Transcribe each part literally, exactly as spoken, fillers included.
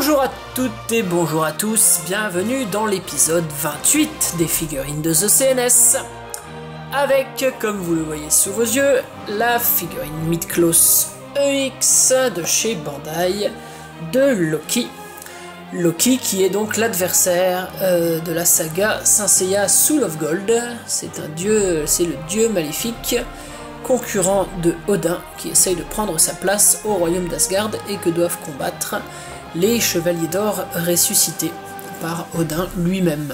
Bonjour à toutes et bonjour à tous, bienvenue dans l'épisode vingt-huit des figurines de The C N S. Avec, comme vous le voyez sous vos yeux, la figurine Midcloth E X de chez Bandai de Loki. Loki qui est donc l'adversaire euh, de la saga Saint Seiya Soul of Gold. C'est un dieu, c'est le dieu maléfique, concurrent de Odin, qui essaye de prendre sa place au royaume d'Asgard et que doivent combattre les Chevaliers d'Or ressuscités par Odin lui-même.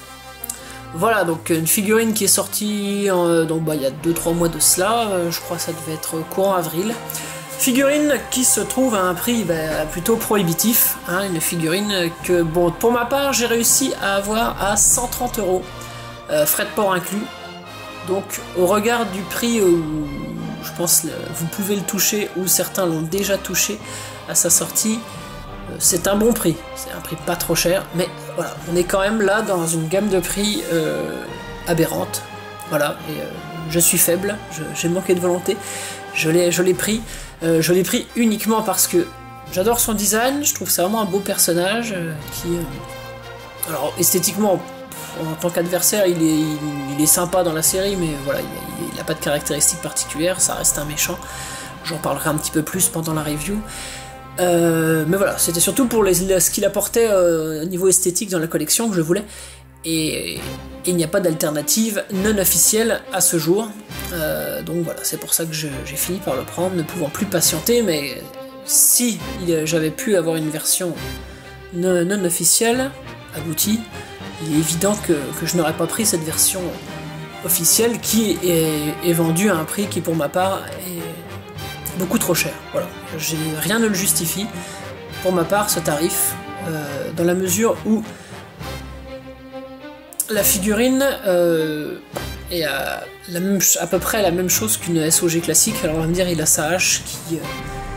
Voilà, donc une figurine qui est sortie euh, donc, bah, il y a deux trois mois de cela, euh, je crois que ça devait être courant avril. Figurine qui se trouve à un prix bah, plutôt prohibitif, hein, une figurine que, bon, pour ma part, j'ai réussi à avoir à cent trente euros, euh, frais de port inclus. Donc, au regard du prix où je pense vous pouvez le toucher, ou certains l'ont déjà touché à sa sortie, euh, c'est un bon prix. C'est un prix pas trop cher, mais voilà, on est quand même là dans une gamme de prix euh, aberrante. Voilà, et euh, je suis faible, j'ai manqué de volonté, je l'ai pris. Euh, je l'ai pris uniquement parce que j'adore son design, je trouve que c'est vraiment un beau personnage euh, qui... Euh, alors esthétiquement, en tant qu'adversaire, il est, il, il est sympa dans la série, mais voilà, il n'a pas de caractéristiques particulières, ça reste un méchant. J'en parlerai un petit peu plus pendant la review. Euh, mais voilà, c'était surtout pour les, ce qu'il apportait euh, au niveau esthétique dans la collection que je voulais. Et, et il n'y a pas d'alternative non officielle à ce jour. Euh, donc voilà, c'est pour ça que j'ai fini par le prendre, ne pouvant plus patienter, mais si j'avais pu avoir une version non, non officielle, aboutie, il est évident que, que je n'aurais pas pris cette version officielle qui est, est vendue à un prix qui pour ma part est beaucoup trop cher. Voilà, rien ne le justifie pour ma part ce tarif, euh, dans la mesure où la figurine euh, est à, la même, à peu près la même chose qu'une S O G classique. Alors on va me dire il a sa hache qui, euh,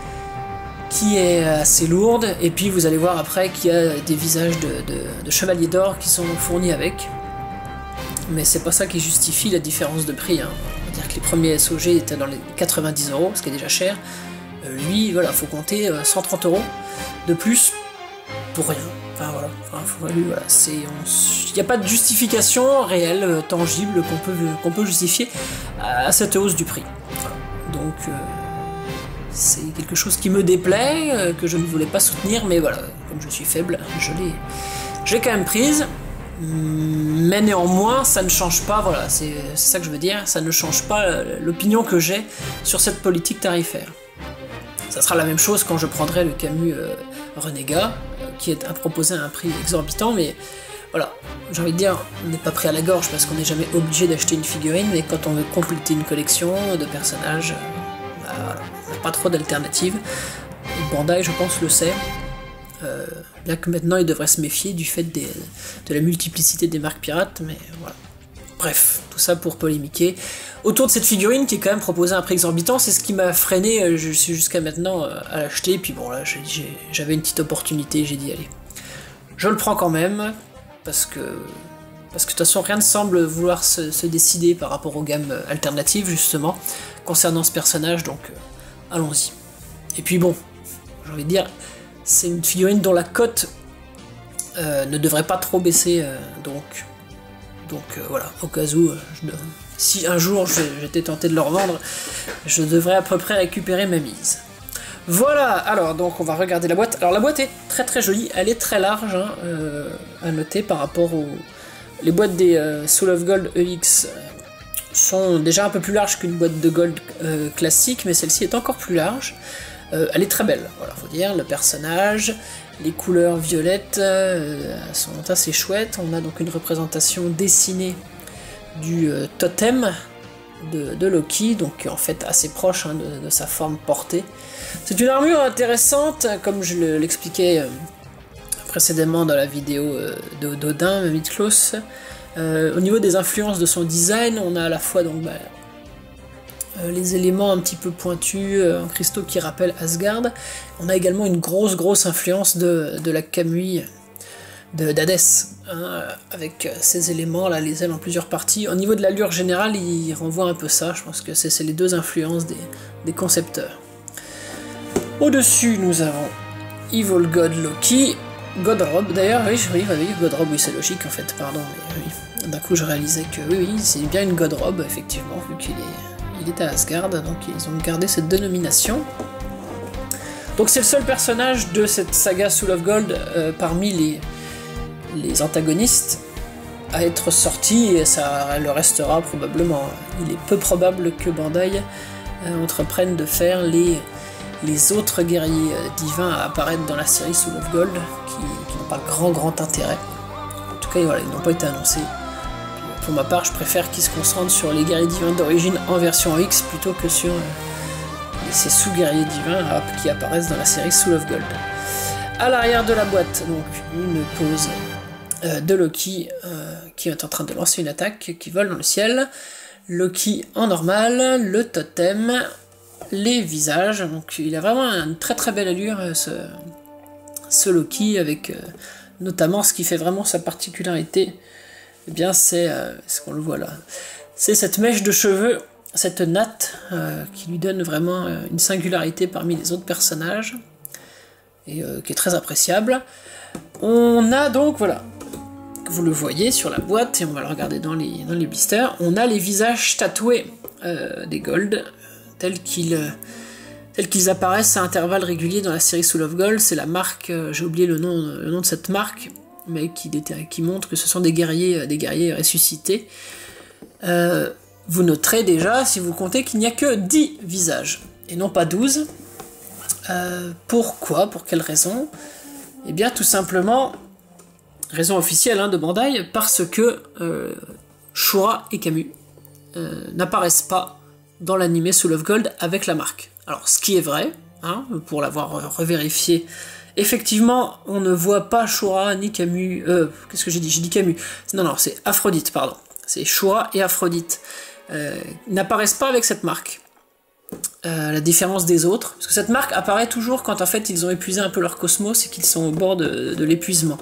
qui est assez lourde, et puis vous allez voir après qu'il y a des visages de, de, de chevaliers d'or qui sont fournis avec. Mais c'est pas ça qui justifie la différence de prix. Hein. On va dire que les premiers S O G étaient dans les quatre-vingt-dix euros, ce qui est déjà cher. Euh, lui, voilà, faut compter euh, cent trente euros de plus pour rien. Enfin voilà, enfin, faut, voilà il n'y a pas de justification réelle, euh, tangible qu'on peut, qu'on peut justifier à, à cette hausse du prix. Voilà. Donc euh, c'est quelque chose qui me déplaît, euh, que je ne voulais pas soutenir, mais voilà, comme je suis faible, je l'ai j'ai quand même prise. Mais néanmoins, ça ne change pas, voilà, c'est ça que je veux dire, ça ne change pas l'opinion que j'ai sur cette politique tarifaire. Ça sera la même chose quand je prendrai le Camus euh, Renégat, euh, qui est à proposer à un prix exorbitant, mais voilà, j'ai envie de dire, on n'est pas pris à la gorge parce qu'on n'est jamais obligé d'acheter une figurine, mais quand on veut compléter une collection de personnages, euh, bah, voilà, on n'a pas trop d'alternatives. Bandai, je pense, le sait. Euh, bien que maintenant il devrait se méfier du fait des, de la multiplicité des marques pirates, mais voilà. Bref, tout ça pour polémiquer autour de cette figurine qui est quand même proposée à un prix exorbitant. C'est ce qui m'a freiné euh, jusqu'à maintenant euh, à l'acheter, puis bon là j'avais une petite opportunité, j'ai dit allez, je le prends quand même, parce que parce que de toute façon rien ne semble vouloir se, se décider par rapport aux gammes alternatives justement, concernant ce personnage, donc euh, allons-y. Et puis bon, j'ai envie de dire, c'est une figurine dont la cote euh, ne devrait pas trop baisser, euh, donc, donc euh, voilà, au cas où, euh, je, si un jour j'étais tenté de le revendre, je devrais à peu près récupérer ma mise. Voilà, alors donc on va regarder la boîte. Alors la boîte est très très jolie, elle est très large, hein, euh, à noter par rapport aux... Les boîtes des euh, Soul of Gold E X sont déjà un peu plus larges qu'une boîte de Gold euh, classique, mais celle-ci est encore plus large. Euh, elle est très belle, voilà, faut dire, le personnage, les couleurs violettes euh, sont assez chouettes. On a donc une représentation dessinée du euh, totem de, de Loki, donc en fait assez proche, hein, de, de sa forme portée. C'est une armure intéressante, comme je l'expliquais euh, précédemment dans la vidéo euh, d'Odin, Midcloth. Euh, au niveau des influences de son design, on a à la fois donc bah, Euh, les éléments un petit peu pointus euh, en cristaux qui rappellent Asgard. On a également une grosse grosse influence de, de la Kamui d'Hadès, hein, avec euh, ces éléments là, les ailes en plusieurs parties. Au niveau de l'allure générale, il renvoie un peu ça, je pense que c'est les deux influences des, des concepteurs. Au-dessus, nous avons Evil God Loki, Godrob d'ailleurs, oui, oui, oui, Godrob, oui, c'est logique en fait, pardon, mais oui. D'un coup, je réalisais que oui, oui, c'est bien une Godrob, effectivement, vu qu'il est, il est à Asgard, donc ils ont gardé cette dénomination. Donc c'est le seul personnage de cette saga Soul of Gold euh, parmi les, les antagonistes à être sorti, et ça le restera probablement. Il est peu probable que Bandai euh, entreprenne de faire les, les autres guerriers euh, divins à apparaître dans la série Soul of Gold, qui, qui n'ont pas grand grand intérêt. En tout cas, voilà, ils n'ont pas été annoncés. Pour ma part, je préfère qu'ils se concentrent sur les guerriers divins d'origine en version X plutôt que sur euh, ces sous-guerriers divins euh, qui apparaissent dans la série Soul of Gold. À l'arrière de la boîte, donc une pose euh, de Loki euh, qui est en train de lancer une attaque, qui vole dans le ciel. Loki en normal, le totem, les visages. Donc il a vraiment une très très belle allure, ce, ce Loki, avec euh, notamment ce qui fait vraiment sa particularité. Eh bien, c'est euh, ce qu'on le voit là. C'est cette mèche de cheveux, cette natte, euh, qui lui donne vraiment euh, une singularité parmi les autres personnages, et euh, qui est très appréciable. On a donc, voilà, vous le voyez sur la boîte, et on va le regarder dans les, dans les blisters, on a les visages tatoués euh, des Gold, tels qu'ils euh, tels qu'ils apparaissent à intervalles réguliers dans la série Soul of Gold. C'est la marque, euh, j'ai oublié le nom, le nom de cette marque, mais qui, qui montre que ce sont des guerriers, des guerriers ressuscités. Euh, vous noterez déjà, si vous comptez, qu'il n'y a que dix visages, et non pas douze. Euh, pourquoi? Pour quelle raison? Eh bien, tout simplement, raison officielle hein, de Bandai, parce que euh, Shura et Camus euh, n'apparaissent pas dans l'anime Soul of Gold avec la marque. Alors, ce qui est vrai, hein, pour l'avoir revérifié, effectivement, on ne voit pas Shura ni Camus. Euh, Qu'est-ce que j'ai dit? J'ai dit Camus. Non, non, c'est Aphrodite, pardon. C'est Shura et Aphrodite. Euh, n'apparaissent pas avec cette marque. Euh, la différence des autres. Parce que cette marque apparaît toujours quand en fait ils ont épuisé un peu leur cosmos et qu'ils sont au bord de, de l'épuisement.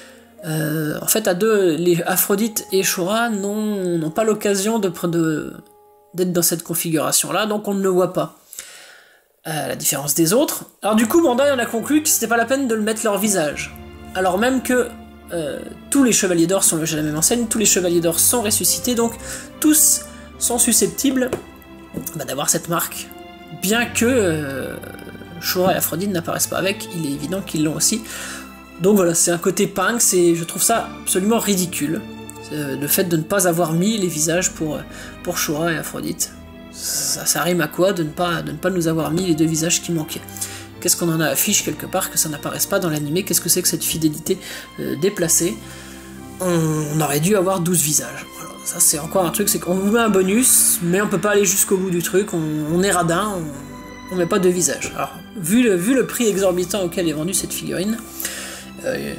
Euh, en fait, à deux, les Aphrodite et Shura n'ont pas l'occasion de, de, d'être dans cette configuration-là, donc on ne le voit pas. À la différence des autres. Alors du coup, Bandai en a conclu que c'était pas la peine de le mettre leur visage. Alors même que euh, tous les Chevaliers d'Or sont logés à la même enseigne, tous les Chevaliers d'Or sont ressuscités, donc tous sont susceptibles bah, d'avoir cette marque. Bien que euh, Shura et Aphrodite n'apparaissent pas avec, il est évident qu'ils l'ont aussi. Donc voilà, c'est un côté punk, je trouve ça absolument ridicule. Euh, le fait de ne pas avoir mis les visages pour, pour Shura et Aphrodite. Ça, ça rime à quoi de ne, pas, de ne pas nous avoir mis les deux visages qui manquaient? Qu'est-ce qu'on en a affiche quelque part que ça n'apparaisse pas dans l'animé? Qu'est-ce que c'est que cette fidélité euh, déplacée? on, on aurait dû avoir douze visages. Voilà. Ça c'est encore un truc, c'est qu'on vous met un bonus, mais on peut pas aller jusqu'au bout du truc, on, on est radin, on, on met pas de visage. Alors, vu le, vu le prix exorbitant auquel est vendue cette figurine, euh,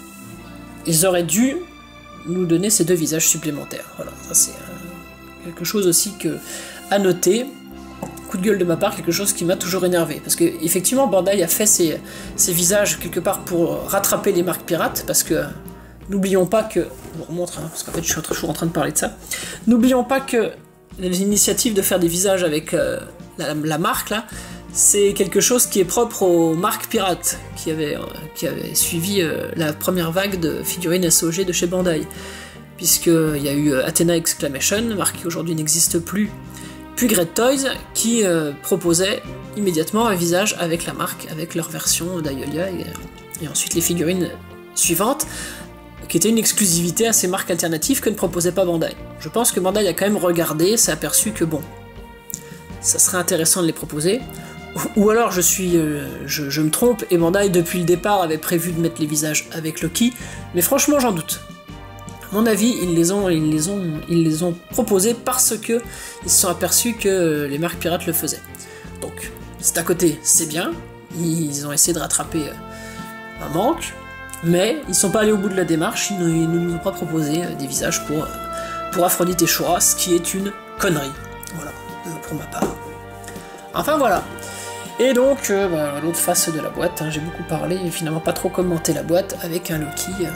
ils auraient dû nous donner ces deux visages supplémentaires. Voilà, ça c'est euh, quelque chose aussi que à noter. Coup de gueule de ma part, quelque chose qui m'a toujours énervé. Parce que, effectivement, Bandai a fait ses, ses visages quelque part pour rattraper les marques pirates, parce que, n'oublions pas que, je vous remontre, hein, parce qu'en fait je suis toujours en train de parler de ça, n'oublions pas que les initiatives de faire des visages avec euh, la, la marque, là, c'est quelque chose qui est propre aux marques pirates, qui avaient, euh, qui avaient suivi euh, la première vague de figurines S O G de chez Bandai. Puisqu'il y a eu Athena Exclamation, marque qui aujourd'hui n'existe plus, puis Great Toys, qui euh, proposait immédiatement un visage avec la marque, avec leur version d'Aiolia, et, et ensuite les figurines suivantes, qui étaient une exclusivité à ces marques alternatives que ne proposait pas Bandai. Je pense que Bandai a quand même regardé, s'est aperçu que bon, ça serait intéressant de les proposer, ou alors je suis, euh, je, je me trompe, et Bandai depuis le départ avait prévu de mettre les visages avec Loki, mais franchement j'en doute. À mon avis, ils les ont, ils les ont, ils les ont proposés parce que ils se sont aperçus que les marques pirates le faisaient. Donc, c'est à côté, c'est bien. Ils ont essayé de rattraper un manque, mais ils sont pas allés au bout de la démarche. Ils ne, ils ne nous ont pas proposé des visages pour pour Aphrodite et Shura, ce qui est une connerie. Voilà, pour ma part. Enfin voilà. Et donc, euh, bah, l'autre face de la boîte. Hein, j'ai beaucoup parlé et finalement pas trop commenté la boîte avec un Loki. Euh,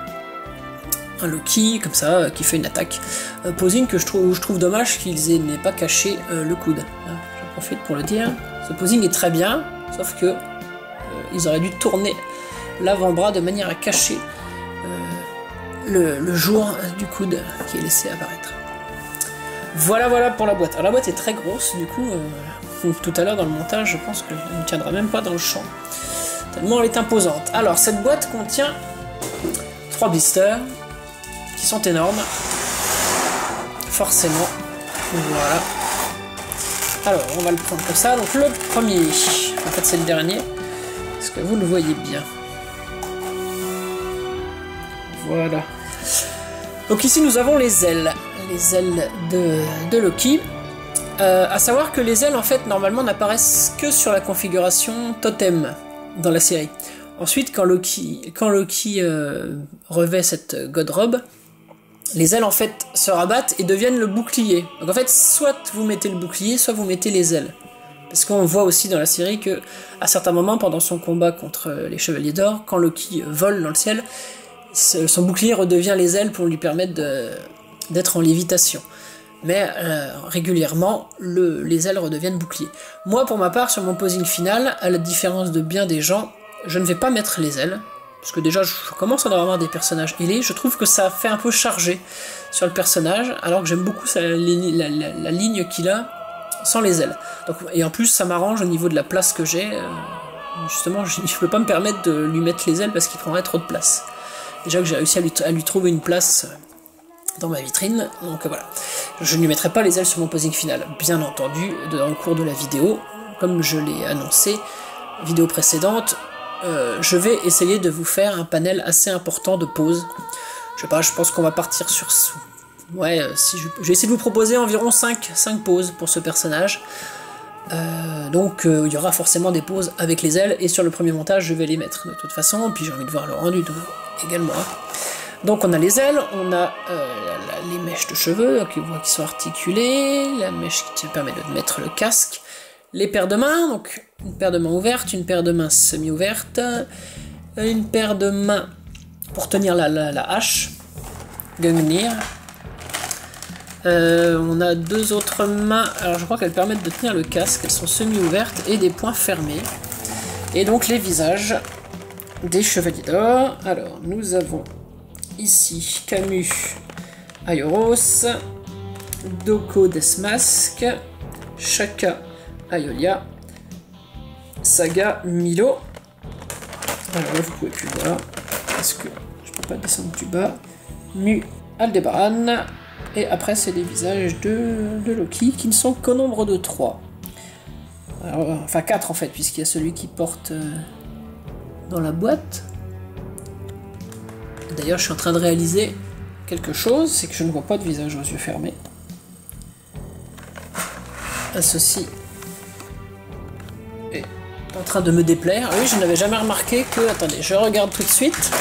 un Loki, comme ça, euh, qui fait une attaque. Euh, posing que je trouve, je trouve dommage qu'ils n'aient pas caché euh, le coude. Hein, j'en profite pour le dire. Ce posing est très bien, sauf que euh, ils auraient dû tourner l'avant-bras de manière à cacher euh, le, le jour du coude qui est laissé apparaître. Voilà, voilà pour la boîte. Alors la boîte est très grosse, du coup, euh, tout à l'heure dans le montage, je pense qu'elle ne tiendra même pas dans le champ. Tellement elle est imposante. Alors, cette boîte contient trois blisters, qui sont énormes. Forcément. Voilà. Alors, on va le prendre comme ça. Donc, le premier, en fait, c'est le dernier. Est-ce que vous le voyez bien? Voilà. Donc ici, nous avons les ailes. Les ailes de, de Loki. Euh, à savoir que les ailes, en fait, normalement, n'apparaissent que sur la configuration totem dans la série. Ensuite, quand Loki, quand Loki euh, revêt cette God Robe, les ailes, en fait, se rabattent et deviennent le bouclier. Donc, en fait, soit vous mettez le bouclier, soit vous mettez les ailes. Parce qu'on voit aussi dans la série que, à certains moments, pendant son combat contre les Chevaliers d'Or, quand Loki vole dans le ciel, son bouclier redevient les ailes pour lui permettre d'être en lévitation. Mais euh, régulièrement, le, les ailes redeviennent boucliers. Moi, pour ma part, sur mon posing final, à la différence de bien des gens, je ne vais pas mettre les ailes. Parce que déjà, je commence à en avoir des personnages ailés. Je trouve que ça fait un peu chargé sur le personnage, alors que j'aime beaucoup ça, la, la, la, la ligne qu'il a sans les ailes. Donc, et en plus, ça m'arrange au niveau de la place que j'ai. Euh, justement, je ne peux pas me permettre de lui mettre les ailes parce qu'il prendrait trop de place. Déjà que j'ai réussi à lui, à lui trouver une place dans ma vitrine, donc voilà. Je ne lui mettrai pas les ailes sur mon posing final, bien entendu, dans le cours de la vidéo, comme je l'ai annoncé, vidéo précédente, euh, je vais essayer de vous faire un panel assez important de poses. Je sais pas, je pense qu'on va partir sur... Ouais, si je... je vais essayer de vous proposer environ cinq, cinq poses pour ce personnage. Euh, donc euh, il y aura forcément des poses avec les ailes, et sur le premier montage je vais les mettre de toute façon, puis j'ai envie de voir le rendu de... également. Donc on a les ailes, on a euh, la, les mèches de cheveux qui, qui sont articulées, la mèche qui te permet de mettre le casque, les paires de mains, donc une paire de mains ouvertes, une paire de mains semi-ouvertes, une paire de mains pour tenir la, la, la hache, Gungnir. Euh, on a deux autres mains, alors je crois qu'elles permettent de tenir le casque, elles sont semi-ouvertes et des poings fermés. Et donc les visages des Chevaliers d'Or. Alors nous avons ici Camus Aioros, Doko Desmasque, Shaka Aiolia, Saga Milo. Alors là vous pouvez plus voir, parce que je peux pas descendre plus bas. Mu Aldebaran. Et après c'est les visages de, de Loki qui ne sont qu'au nombre de trois. Alors, enfin quatre en fait, puisqu'il y a celui qui porte euh, dans la boîte. D'ailleurs je suis en train de réaliser quelque chose, c'est que je ne vois pas de visage aux yeux fermés. Ah, ceci est en train de me déplaire. Oui, je n'avais jamais remarqué que... Attendez, je regarde tout de suite.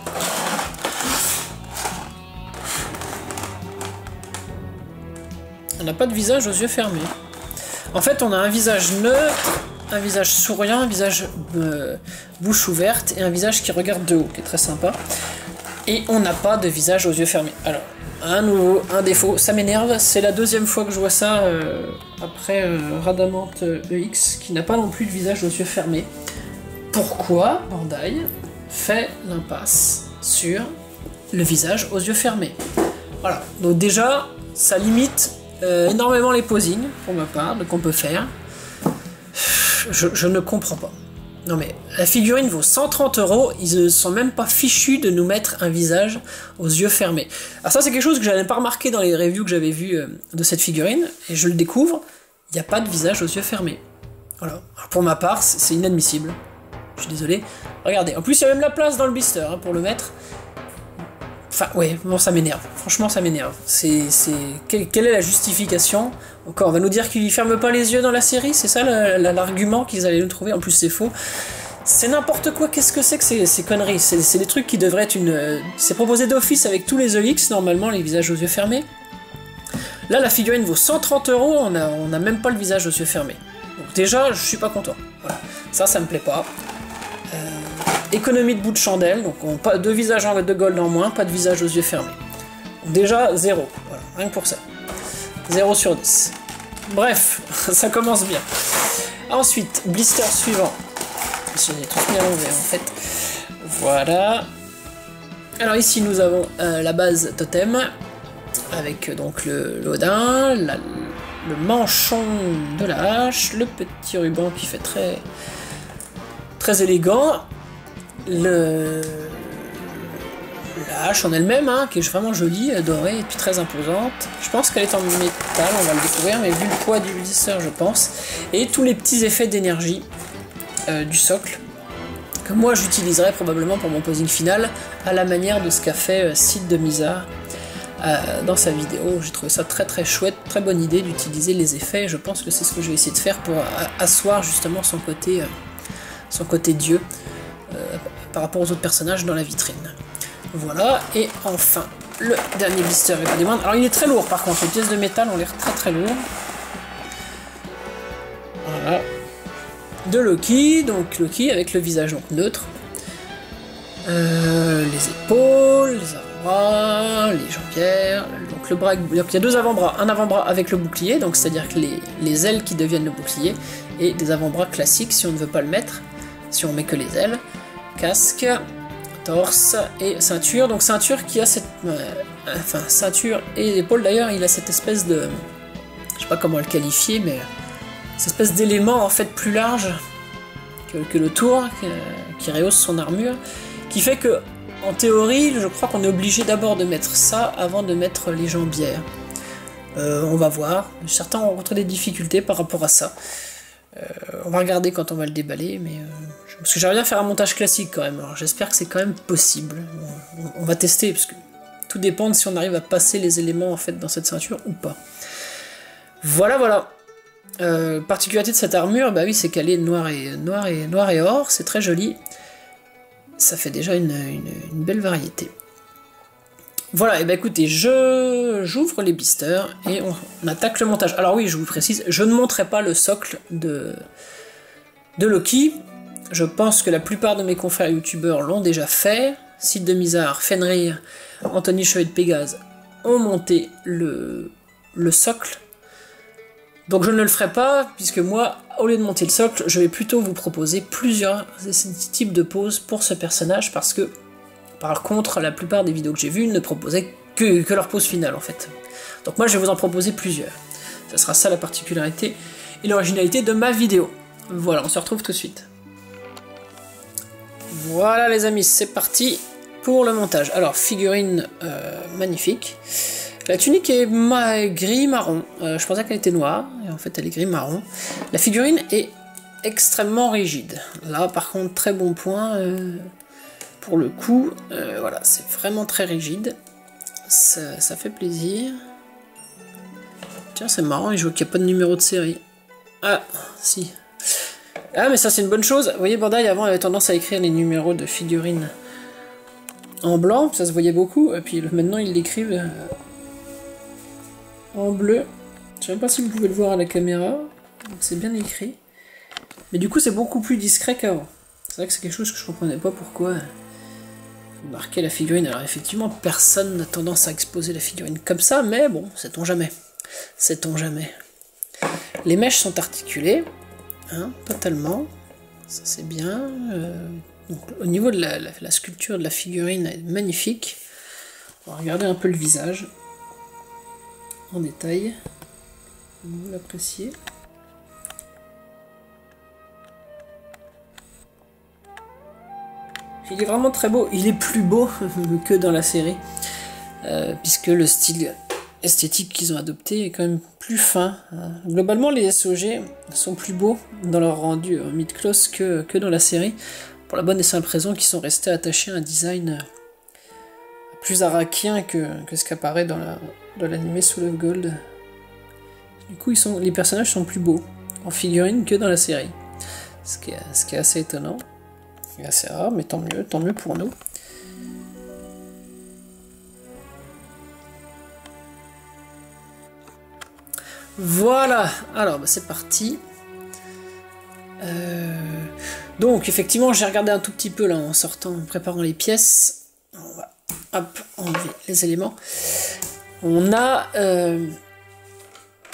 On n'a pas de visage aux yeux fermés. En fait, on a un visage neutre, un visage souriant, un visage euh, bouche ouverte et un visage qui regarde de haut, qui est très sympa. Et on n'a pas de visage aux yeux fermés. Alors, un nouveau, un défaut, ça m'énerve. C'est la deuxième fois que je vois ça euh, après euh, Radamante E X, qui n'a pas non plus de visage aux yeux fermés. Pourquoi Bandai fait l'impasse sur le visage aux yeux fermés? Voilà. Donc déjà, ça limite Euh, énormément les posings, pour ma part, qu'on peut faire. Je, je ne comprends pas. Non mais, la figurine vaut cent trente euros, ils ne sont même pas fichus de nous mettre un visage aux yeux fermés. Alors ça c'est quelque chose que je n'avais pas remarqué dans les reviews que j'avais vues euh, de cette figurine, et je le découvre, il n'y a pas de visage aux yeux fermés. Voilà. Alors, pour ma part, c'est inadmissible. Je suis désolé. Regardez, en plus il y a même la place dans le blister hein, pour le mettre. Enfin, ouais, bon, ça m'énerve. Franchement, ça m'énerve. C'est, c'est... Quelle, quelle est la justification? Encore, on va nous dire qu'ils ferment pas les yeux dans la série? C'est ça l'argument qu'ils allaient nous trouver? En plus, c'est faux. C'est n'importe quoi. Qu'est-ce que c'est que ces, ces conneries? C'est des trucs qui devraient être une... C'est proposé d'office avec tous les E X, normalement, les visages aux yeux fermés. Là, la figurine vaut cent trente euros, on a, on a même pas le visage aux yeux fermés. Donc déjà, je suis pas content. Voilà. Ça, ça me plaît pas. Euh... Économie de bout de chandelle, donc on, pas, deux visages de gold en moins, pas de visage aux yeux fermés. Donc déjà, zéro, voilà, rien que pour ça. zéro sur dix. Bref, ça commence bien. Ensuite, blister suivant. j'ai tout mis à l'envers en fait. Voilà. Alors ici nous avons euh, la base totem, avec euh, donc le l'Odin, la, le manchon de la hache, le petit ruban qui fait très, très élégant, le... la hache en elle-même, hein, qui est vraiment jolie, dorée et puis très imposante. Je pense qu'elle est en métal, on va le découvrir, mais vu le poids du blister, je pense. Et tous les petits effets d'énergie euh, du socle, que moi j'utiliserai probablement pour mon posing final, à la manière de ce qu'a fait euh, Sid de Mizar euh, dans sa vidéo. J'ai trouvé ça très très chouette, très bonne idée d'utiliser les effets. Je pense que c'est ce que je vais essayer de faire pour asseoir justement son côté, euh, son côté dieu euh, par rapport aux autres personnages dans la vitrine. Voilà, et enfin, le dernier blister est pas des moindres. Alors il est très lourd par contre, les pièces de métal ont l'air très très lourdes. Voilà. De Loki, donc Loki avec le visage donc neutre. Euh, les épaules, les avant-bras, les jambières, donc le bras, donc il y a deux avant-bras, un avant-bras avec le bouclier, donc c'est-à-dire que les, les ailes qui deviennent le bouclier, et des avant-bras classiques si on ne veut pas le mettre, si on met que les ailes, casque, torse et ceinture, donc ceinture qui a cette, euh, enfin ceinture et épaule d'ailleurs, il a cette espèce de, je sais pas comment le qualifier, mais cette espèce d'élément en fait plus large que, que le tour, que, qui rehausse son armure, qui fait que, en théorie, je crois qu'on est obligé d'abord de mettre ça avant de mettre les jambières. Euh, on va voir, certains ont rencontré des difficultés par rapport à ça. Euh, on va regarder quand on va le déballer, mais euh, parce que j'aimerais bien faire un montage classique quand même, alors j'espère que c'est quand même possible. On, on va tester, parce que tout dépend de si on arrive à passer les éléments en fait dans cette ceinture ou pas. Voilà, voilà. Euh, particularité de cette armure, bah oui, c'est qu'elle est noire et, noire et, noire et or, c'est très joli. Ça fait déjà une, une, une belle variété. Voilà, et bah écoutez, je j'ouvre les blisters et on, on attaque le montage. Alors oui, je vous précise, je ne montrerai pas le socle de, de Loki. Je pense que la plupart de mes confrères youtubeurs l'ont déjà fait. Sid de Mizar, Fenrir, Anthony Chevalier de Pégase ont monté le, le socle. Donc je ne le ferai pas, puisque moi, au lieu de monter le socle, je vais plutôt vous proposer plusieurs types de poses pour ce personnage, parce que, par contre, la plupart des vidéos que j'ai vues ne proposaient que, que leur pose finale, en fait. Donc moi, je vais vous en proposer plusieurs. Ce sera ça la particularité et l'originalité de ma vidéo. Voilà, on se retrouve tout de suite. Voilà les amis, c'est parti pour le montage. Alors, figurine euh, magnifique. La tunique est ma gris-marron, euh, je pensais qu'elle était noire, et en fait elle est gris-marron. La figurine est extrêmement rigide. Là par contre, très bon point, euh, pour le coup, euh, voilà, c'est vraiment très rigide. Ça, ça fait plaisir. Tiens, c'est marrant, je vois qu'il n'y a pas de numéro de série. Ah, si. Ah, mais ça c'est une bonne chose. Vous voyez, Bandai avant avait tendance à écrire les numéros de figurines en blanc, ça se voyait beaucoup, et puis maintenant ils l'écrivent euh, en bleu. Je sais même pas si vous pouvez le voir à la caméra, c'est bien écrit. Mais du coup c'est beaucoup plus discret qu'avant. C'est vrai que c'est quelque chose que je comprenais pas pourquoi vous marquez la figurine. Alors effectivement personne n'a tendance à exposer la figurine comme ça, mais bon, sait-on jamais. Sait-on jamais. Les mèches sont articulées, hein, totalement. Ça c'est bien. Euh, donc, au niveau de la, la, la sculpture de la figurine, elle est magnifique. On va regarder un peu le visage en détail, vous l'appréciez. Il est vraiment très beau, il est plus beau que dans la série, euh, puisque le style esthétique qu'ils ont adopté est quand même plus fin. Globalement, les S O G sont plus beaux dans leur rendu en mid-close que, que dans la série, pour la bonne et simple raison qu'ils sont restés attachés à un design plus arakien que, que ce qu'apparaît dans la dans l'anime Soul of Gold. Du coup, ils sont, les personnages sont plus beaux en figurine que dans la série. Ce qui est, ce qui est assez étonnant. Et assez rare, mais tant mieux, tant mieux pour nous. Voilà, alors bah, c'est parti. Euh... Donc, effectivement, j'ai regardé un tout petit peu là en sortant, en préparant les pièces. On va hop, enlever les éléments. On a euh,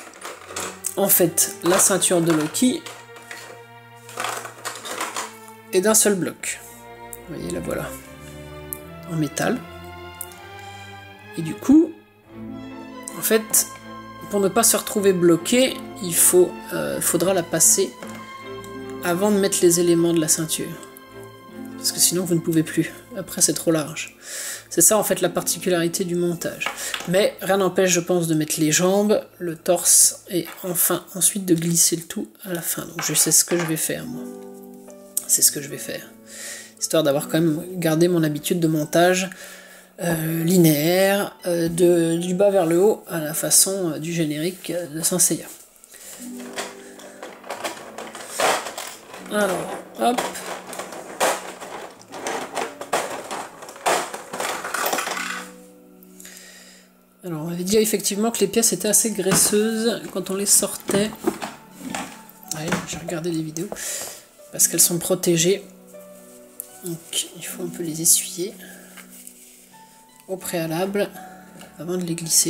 en fait la ceinture de Loki et d'un seul bloc. Vous voyez, la voilà. En métal. Et du coup, en fait, pour ne pas se retrouver bloqué, il faut, euh, faudra la passer avant de mettre les éléments de la ceinture. Parce que sinon vous ne pouvez plus. Après c'est trop large. C'est ça en fait la particularité du montage. Mais rien n'empêche je pense de mettre les jambes, le torse et enfin ensuite de glisser le tout à la fin. Donc je sais ce que je vais faire moi. C'est ce que je vais faire. Histoire d'avoir quand même gardé mon habitude de montage euh, linéaire, euh, de, du bas vers le haut à la façon euh, du générique de Saint Seiya. Alors, hop. Alors, on avait dit effectivement que les pièces étaient assez graisseuses quand on les sortait. Ouais, j'ai regardé les vidéos. Parce qu'elles sont protégées. Donc, il faut un peu les essuyer au préalable avant de les glisser.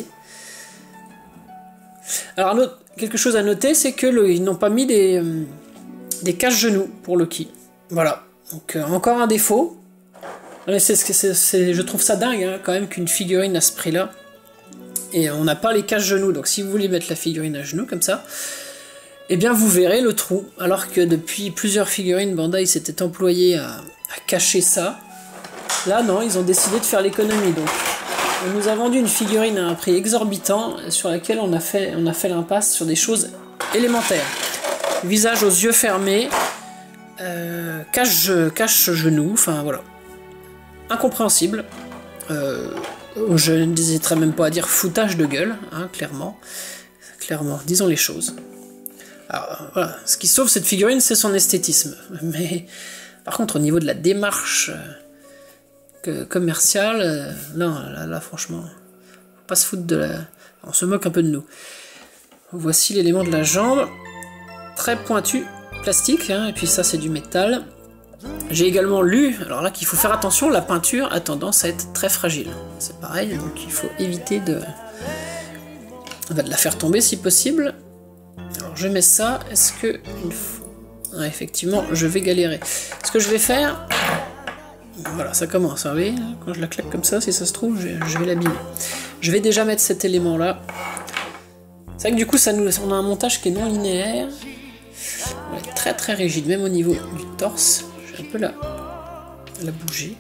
Alors, un autre, quelque chose à noter, c'est que le, ils n'ont pas mis des, euh, des cache-genoux pour Loki. Voilà. Donc, euh, encore un défaut. Mais c'est, c'est, c'est, je trouve ça dingue, hein, quand même, qu'une figurine à ce prix-là. Et on n'a pas les cache-genoux, donc si vous voulez mettre la figurine à genoux comme ça, eh bien vous verrez le trou. Alors que depuis plusieurs figurines, Bandai s'était employé à, à cacher ça. Là non, ils ont décidé de faire l'économie. Donc on nous a vendu une figurine à un prix exorbitant, sur laquelle on a fait, on a fait l'impasse sur des choses élémentaires. Visage aux yeux fermés, euh, cache, cache genoux, enfin voilà. Incompréhensible. Euh, Je n'hésiterai même pas à dire foutage de gueule, hein, clairement. Clairement, disons les choses. Alors, voilà. Ce qui sauve cette figurine, c'est son esthétisme. Mais, par contre, au niveau de la démarche euh, que, commerciale, euh, non, là, là, franchement, faut pas se foutre de la... On se moque un peu de nous. Voici l'élément de la jambe. Très pointu, plastique, hein, et puis ça, c'est du métal. J'ai également lu, alors là qu'il faut faire attention, la peinture a tendance à être très fragile. C'est pareil, donc il faut éviter de, de la faire tomber si possible. Alors je mets ça, est-ce que... Une fois... ouais, effectivement, je vais galérer. Ce que je vais faire... Voilà, ça commence, vous voyez, quand je la claque comme ça, si ça se trouve, je, je vais l'abîmer. Je vais déjà mettre cet élément-là. C'est vrai que du coup, ça nous, on a un montage qui est non linéaire. Ouais, très très rigide, même au niveau du torse. Un peu la, la bouger.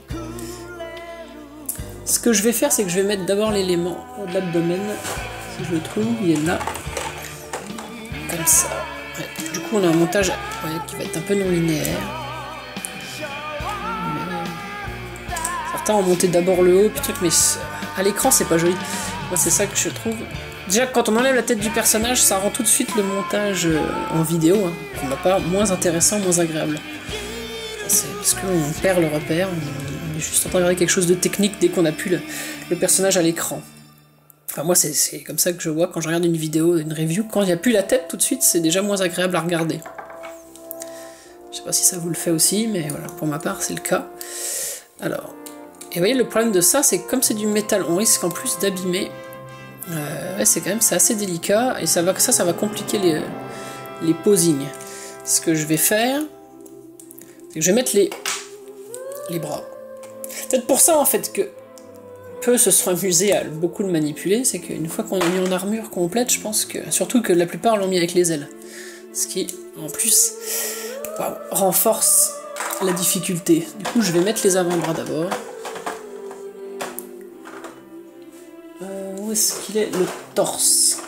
Ce que je vais faire, c'est que je vais mettre d'abord l'élément de l'abdomen. Si je le trouve, il est là. Comme ça. Ouais. Du coup, on a un montage ouais, qui va être un peu non linéaire. Mais... certains ont monté d'abord le haut, puis truc, mais à l'écran, c'est pas joli. Moi, c'est ça que je trouve. Déjà, quand on enlève la tête du personnage, ça rend tout de suite le montage en vidéo, hein, pour ma part, moins intéressant, moins agréable. C'est parce qu'on perd le repère, on est juste en train de regarder quelque chose de technique dès qu'on a plus le, le personnage à l'écran. Enfin moi c'est comme ça que je vois quand je regarde une vidéo, une review, quand il n'y a plus la tête tout de suite, c'est déjà moins agréable à regarder. Je sais pas si ça vous le fait aussi, mais voilà, pour ma part c'est le cas. Alors, et vous voyez le problème de ça, c'est que comme c'est du métal, on risque en plus d'abîmer. Euh, ouais, c'est quand même c'est assez délicat, et ça va, ça, ça va compliquer les, les posings. Ce que je vais faire... je vais mettre les, les bras. C'est peut-être pour ça en fait que peu se sont amusés à beaucoup le manipuler, c'est qu'une fois qu'on a mis en armure complète, je pense que, surtout que la plupart l'ont mis avec les ailes. Ce qui, en plus, wow, renforce la difficulté. Du coup, je vais mettre les avant-bras d'abord. Euh, où est-ce qu'il est? Le torse.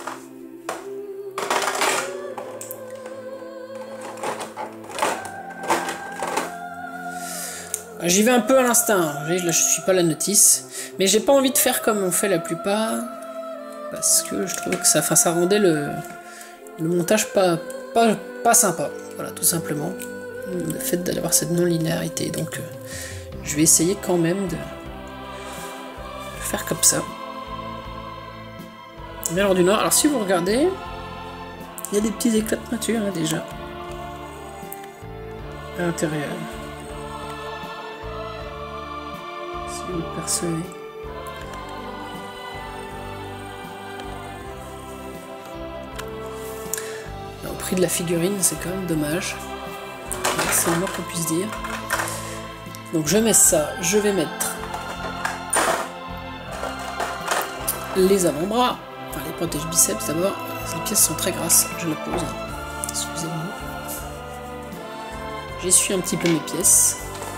J'y vais un peu à l'instinct, là je suis pas la notice, mais j'ai pas envie de faire comme on fait la plupart, parce que je trouve que ça, enfin, ça rendait le, le montage pas, pas, pas sympa, voilà tout simplement, le fait d'avoir cette non-linéarité, donc euh, je vais essayer quand même de faire comme ça. Mais alors du nord, alors si vous regardez, il y a des petits éclats de peinture hein, déjà, à l'intérieur. Vous percevez. Au prix de la figurine, c'est quand même dommage. C'est le moins qu'on puisse dire. Donc je mets ça, je vais mettre les avant-bras, enfin les protège biceps d'abord. Les pièces sont très grasses, je les pose. Excusez-moi. J'essuie un petit peu mes pièces.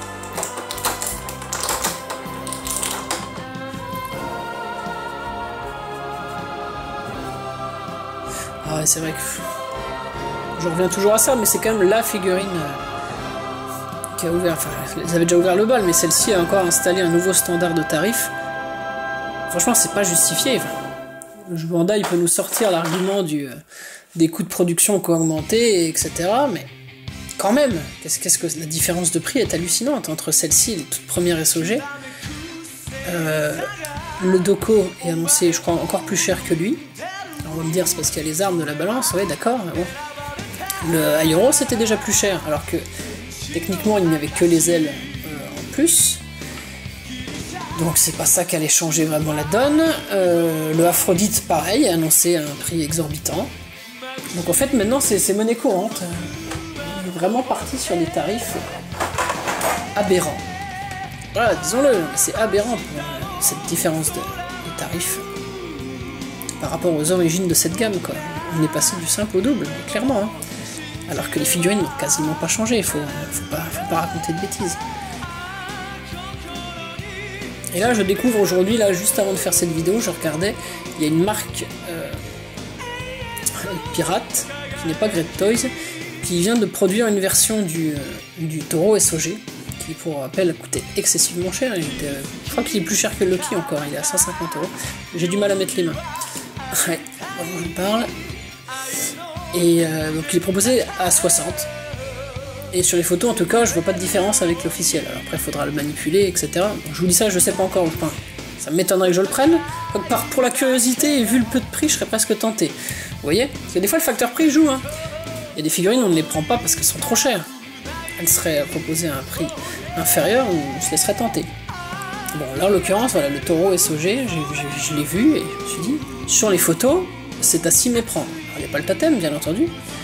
Ah ouais, c'est vrai que je reviens toujours à ça, mais c'est quand même la figurine qui a ouvert, enfin, ils avaient déjà ouvert le bal, mais celle-ci a encore installé un nouveau standard de tarif. Franchement, c'est pas justifié. Enfin, le Bandai peut nous sortir l'argument du euh, des coûts de production qui ont augmenté, et cetera. Mais quand même, qu'est-ce qu'est-ce que la différence de prix est hallucinante entre celle-ci et les toutes premières S O G. Euh, le Doko est annoncé, je crois, encore plus cher que lui. Alors, on va me dire, c'est parce qu'il y a les armes de la balance, ouais, d'accord, mais bon. Le Aero, c'était déjà plus cher, alors que techniquement, il n'y avait que les ailes euh, en plus. Donc c'est pas ça qui allait changer vraiment la donne. Euh, le Aphrodite, pareil, a annoncé un prix exorbitant. Donc en fait, maintenant, c'est monnaie courante. On est vraiment parti sur des tarifs aberrants. Voilà, disons-le, c'est aberrant pour euh, cette différence de, de tarifs par rapport aux origines de cette gamme, quoi. On est passé du simple au double, clairement. Hein. Alors que les figurines n'ont quasiment pas changé, il faut, faut, pas, faut pas raconter de bêtises. Et là, je découvre aujourd'hui, là, juste avant de faire cette vidéo, je regardais, il y a une marque euh, pirate, qui n'est pas Great Toys, qui vient de produire une version du, euh, du Toro S O G, qui, pour rappel, a coûté excessivement cher. Et euh, je crois qu'il est plus cher que le Loki encore, il est à cent cinquante euros. J'ai du mal à mettre les mains. Ouais, je vous parle. Et euh, donc il est proposé à soixante. Et sur les photos, en tout cas, je vois pas de différence avec l'officiel. Alors après, il faudra le manipuler, et cetera. Donc, je vous dis ça, je sais pas encore. Enfin, ça m'étonnerait que je le prenne. Par, pour la curiosité et vu le peu de prix, je serais presque tenté. Vous voyez? Parce que des fois, le facteur prix joue. Hein. Il y a des figurines, on ne les prend pas parce qu'elles sont trop chères. Elles seraient proposées à un prix inférieur ou on se laisserait tenter. Bon, là, en l'occurrence, voilà, le Toro S O G, je l'ai vu et je me suis dit, sur les photos, c'est à s'y méprendre. Alors, il n'y a pas le totem, bien entendu.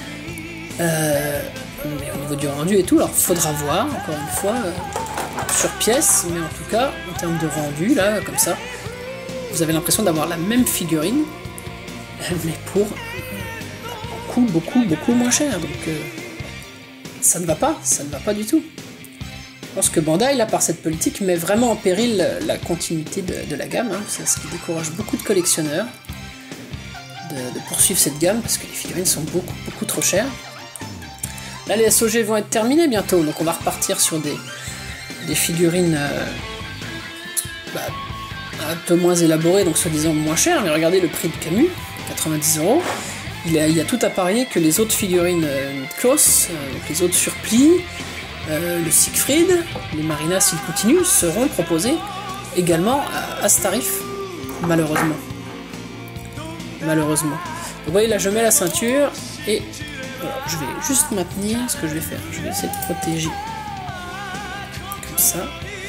Euh... Mais au niveau du rendu et tout, alors faudra voir, encore une fois, euh, sur pièce, mais en tout cas, en termes de rendu, là, comme ça, vous avez l'impression d'avoir la même figurine, mais pour beaucoup, beaucoup, beaucoup moins cher, donc euh, ça ne va pas, ça ne va pas du tout. Je pense que Bandai, là, par cette politique, met vraiment en péril la continuité de, de la gamme, hein, c'est ce qui décourage beaucoup de collectionneurs de, de poursuivre cette gamme, parce que les figurines sont beaucoup, beaucoup trop chères. Là, les S O G vont être terminés bientôt, donc on va repartir sur des, des figurines euh, bah, un peu moins élaborées, donc soi-disant moins chères, mais regardez le prix de Camus, quatre-vingt-dix euros. Il y a, il y a tout à parier que les autres figurines euh, Klaus, euh, donc les autres surplis, euh, le Siegfried, les Marina s'ils continuent, seront proposés également à, à ce tarif, malheureusement. Malheureusement. Donc vous voyez, là je mets la ceinture et... Voilà, je vais juste maintenir ce que je vais faire. Je vais essayer de protéger comme ça.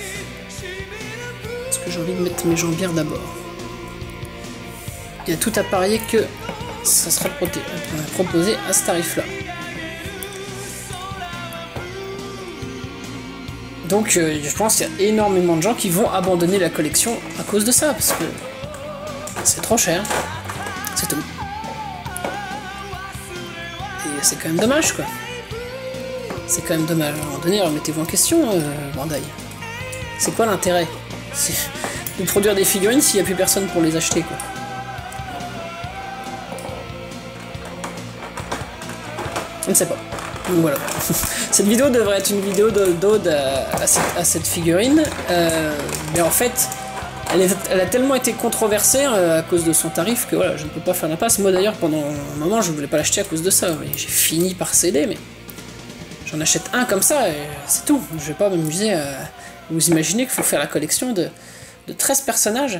Parce que j'ai envie de mettre mes jambières d'abord. Il y a tout à parier que ça sera proposé à ce tarif-là. Donc euh, je pense qu'il y a énormément de gens qui vont abandonner la collection à cause de ça. Parce que c'est trop cher. C'est tout. C'est quand même dommage, quoi. C'est quand même dommage. À un moment donné, remettez-vous en question, euh, Bandai. C'est quoi l'intérêt de produire des figurines s'il n'y a plus personne pour les acheter, quoi. Je ne sais pas. Donc voilà. Cette vidéo devrait être une vidéo d'ode à, à, à cette figurine, euh, mais en fait... Elle, est, elle a tellement été controversée euh, à cause de son tarif que voilà, je ne peux pas faire l'impasse. Moi d'ailleurs, pendant un moment, je ne voulais pas l'acheter à cause de ça. J'ai fini par céder, mais j'en achète un comme ça et c'est tout. Je ne vais pas m'amuser à vous imaginer qu'il faut faire la collection de, de treize personnages.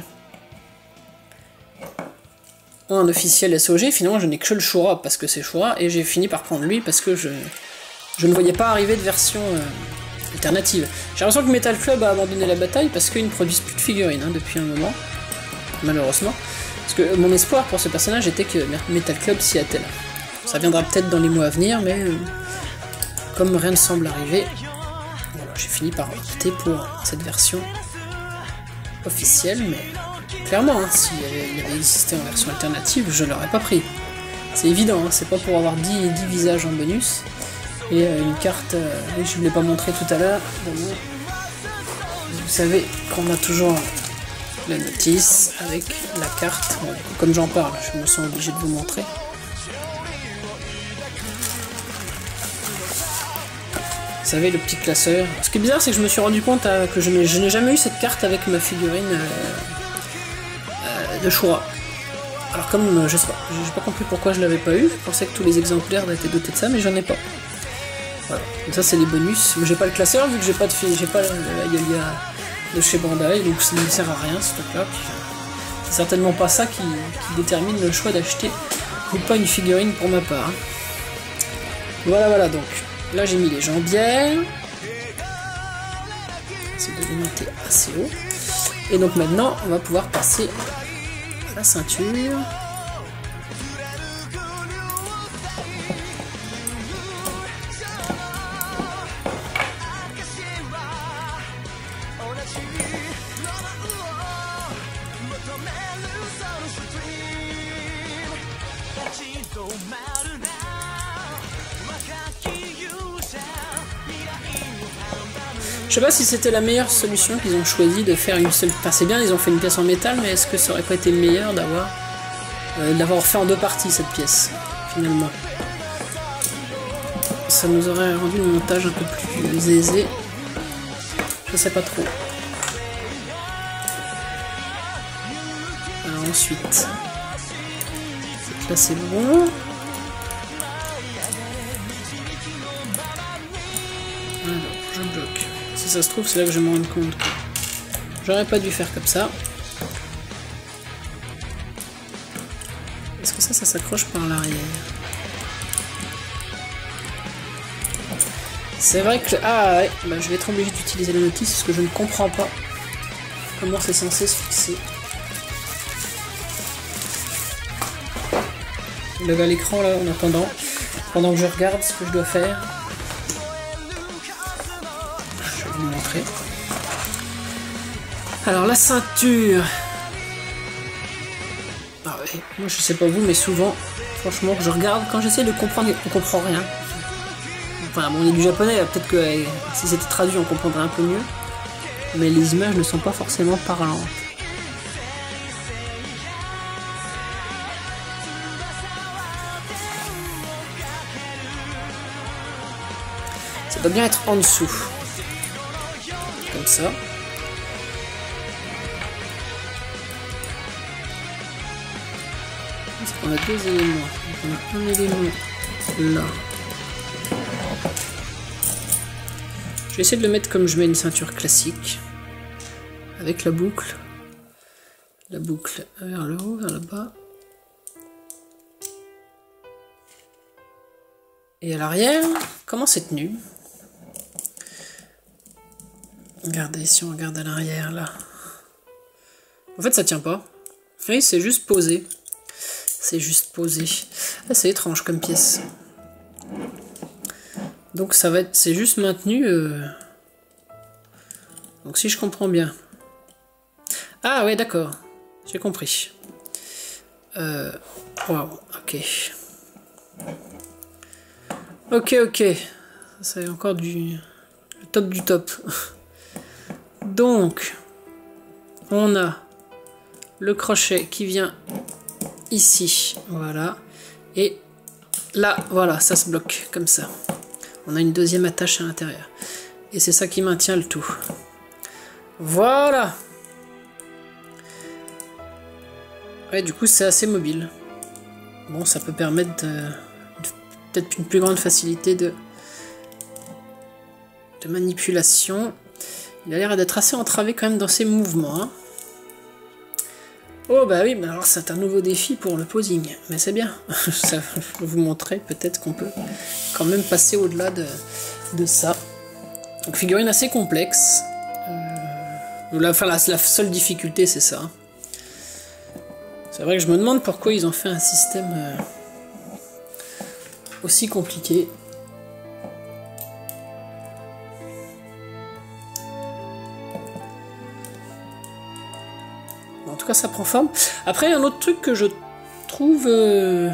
Un officiel S O G, finalement, je n'ai que le Shura parce que c'est Shura et j'ai fini par prendre lui parce que je, je ne voyais pas arriver de version... Euh, alternative. J'ai l'impression que Metal Club a abandonné la bataille parce qu'ils ne produisent plus de figurines hein, depuis un moment, malheureusement. Parce que mon espoir pour ce personnage était que Metal Club s'y attelle. Ça viendra peut-être dans les mois à venir, mais euh, comme rien ne semble arriver, voilà, j'ai fini par opter pour cette version officielle, mais clairement, hein, s'il avait, avait existé en version alternative, je l'aurais pas pris. C'est évident, hein, c'est pas pour avoir dix, dix visages en bonus. Et euh, une carte, euh, oui, je ne vous l'ai pas montré tout à l'heure. Vous savez qu'on a toujours la notice avec la carte. Bon, comme j'en parle, je me sens obligé de vous montrer. Vous savez, le petit classeur. Ce qui est bizarre, c'est que je me suis rendu compte euh, que je n'ai jamais eu cette carte avec ma figurine euh, euh, de Shura. Alors comme, euh, je sais pas, j'ai pas compris pourquoi je l'avais pas eu. Je pensais que tous les exemplaires étaient dotés de ça, mais j'en ai pas. Voilà. Donc ça c'est les bonus. J'ai pas le classeur vu que j'ai pas de j'ai pas la Yalia de chez Bandai, donc ça ne sert à rien ce truc là. C'est certainement pas ça qui, qui détermine le choix d'acheter ou pas une figurine pour ma part. Voilà voilà donc. Là j'ai mis les jambières. C'est de les monter assez haut. Et donc maintenant on va pouvoir passer à la ceinture. Je sais pas si c'était la meilleure solution qu'ils ont choisi de faire une seule... Enfin c'est bien, ils ont fait une pièce en métal, mais est-ce que ça aurait pas été meilleur d'avoir euh, d'avoir fait en deux parties cette pièce, finalement. Ça nous aurait rendu le montage un peu plus aisé. Je sais pas trop. Alors ensuite... Là c'est bon. Alors, je bloque. Si ça se trouve, c'est là que je me rends compte que j'aurais pas dû faire comme ça. Est-ce que ça, ça s'accroche par l'arrière? C'est vrai que... Ah ouais, bah, je vais être obligé d'utiliser la notice parce que je ne comprends pas comment c'est censé se fixer. Je lève à l'écran là en attendant, pendant que je regarde ce que je dois faire. Je vais vous montrer. Alors la ceinture. Ah ouais, moi je sais pas vous, mais souvent, franchement, je regarde, quand j'essaie de comprendre, on comprend rien. Enfin bon, on est du japonais, peut-être que eh, si c'était traduit on comprendrait un peu mieux. Mais les images ne sont pas forcément parlantes. Ça doit bien être en dessous. Comme ça. On a deux éléments. On a un élément là. Je vais essayer de le mettre comme je mets une ceinture classique. Avec la boucle. La boucle vers le haut, vers le bas. Et à l'arrière, comment c'est tenu? Regardez, si on regarde à l'arrière là. En fait ça tient pas. Oui, c'est juste posé. C'est juste posé. Ah, c'est étrange comme pièce. Donc ça va être. C'est juste maintenu. Euh... Donc si je comprends bien. Ah ouais d'accord. J'ai compris. Euh. Wow, ok. Ok, ok. C'est encore du. Le top du top. Donc, on a le crochet qui vient ici, voilà, et là, voilà, ça se bloque comme ça. On a une deuxième attache à l'intérieur, et c'est ça qui maintient le tout. Voilà. Ouais, du coup, c'est assez mobile. Bon, ça peut permettre de, peut-être une plus grande facilité de, de manipulation. Il a l'air d'être assez entravé quand même dans ses mouvements. Hein. Oh bah oui, mais alors c'est un nouveau défi pour le posing. Mais c'est bien. Ça, je vais vous montrer peut-être qu'on peut quand même passer au-delà de, de ça. Donc figurine assez complexe. Euh, la, enfin, la, la seule difficulté c'est ça. C'est vrai que je me demande pourquoi ils ont fait un système euh, aussi compliqué. tout cas ça prend forme. Après, un autre truc que je trouve... Euh...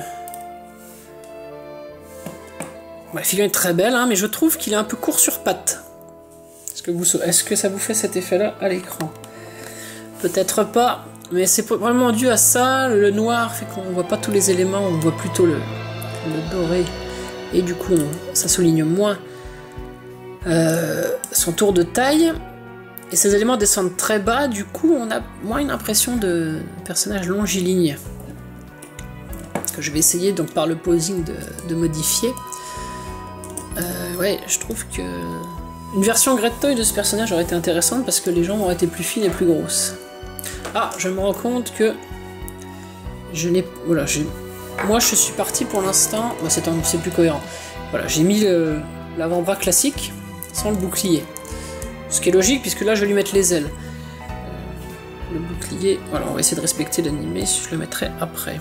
Bon, la figurine est très belle, hein, mais je trouve qu'il est un peu court sur pattes. Est-ce que, vous... Est-ce que ça vous fait cet effet-là à l'écran? Peut-être pas, mais c'est vraiment dû à ça. Le noir fait qu'on voit pas tous les éléments, on voit plutôt le, le doré. Et du coup, on... ça souligne moins euh, son tour de taille. Et ces éléments descendent très bas, du coup, on a moins une impression de personnage longiligne. Que je vais essayer donc par le posing de, de modifier. Euh, ouais, je trouve que une version Great Toy de ce personnage aurait été intéressante parce que les jambes auraient été plus fines et plus grosses. Ah, je me rends compte que je n'ai... Voilà, j'ai... Moi, je suis parti pour l'instant... Bah, c'est, un... c'est plus cohérent. Voilà, j'ai mis le... l'avant-bras classique sans le bouclier. Ce qui est logique puisque là, je vais lui mettre les ailes. Euh, le bouclier... Voilà, on va essayer de respecter l'animé, je le mettrai après.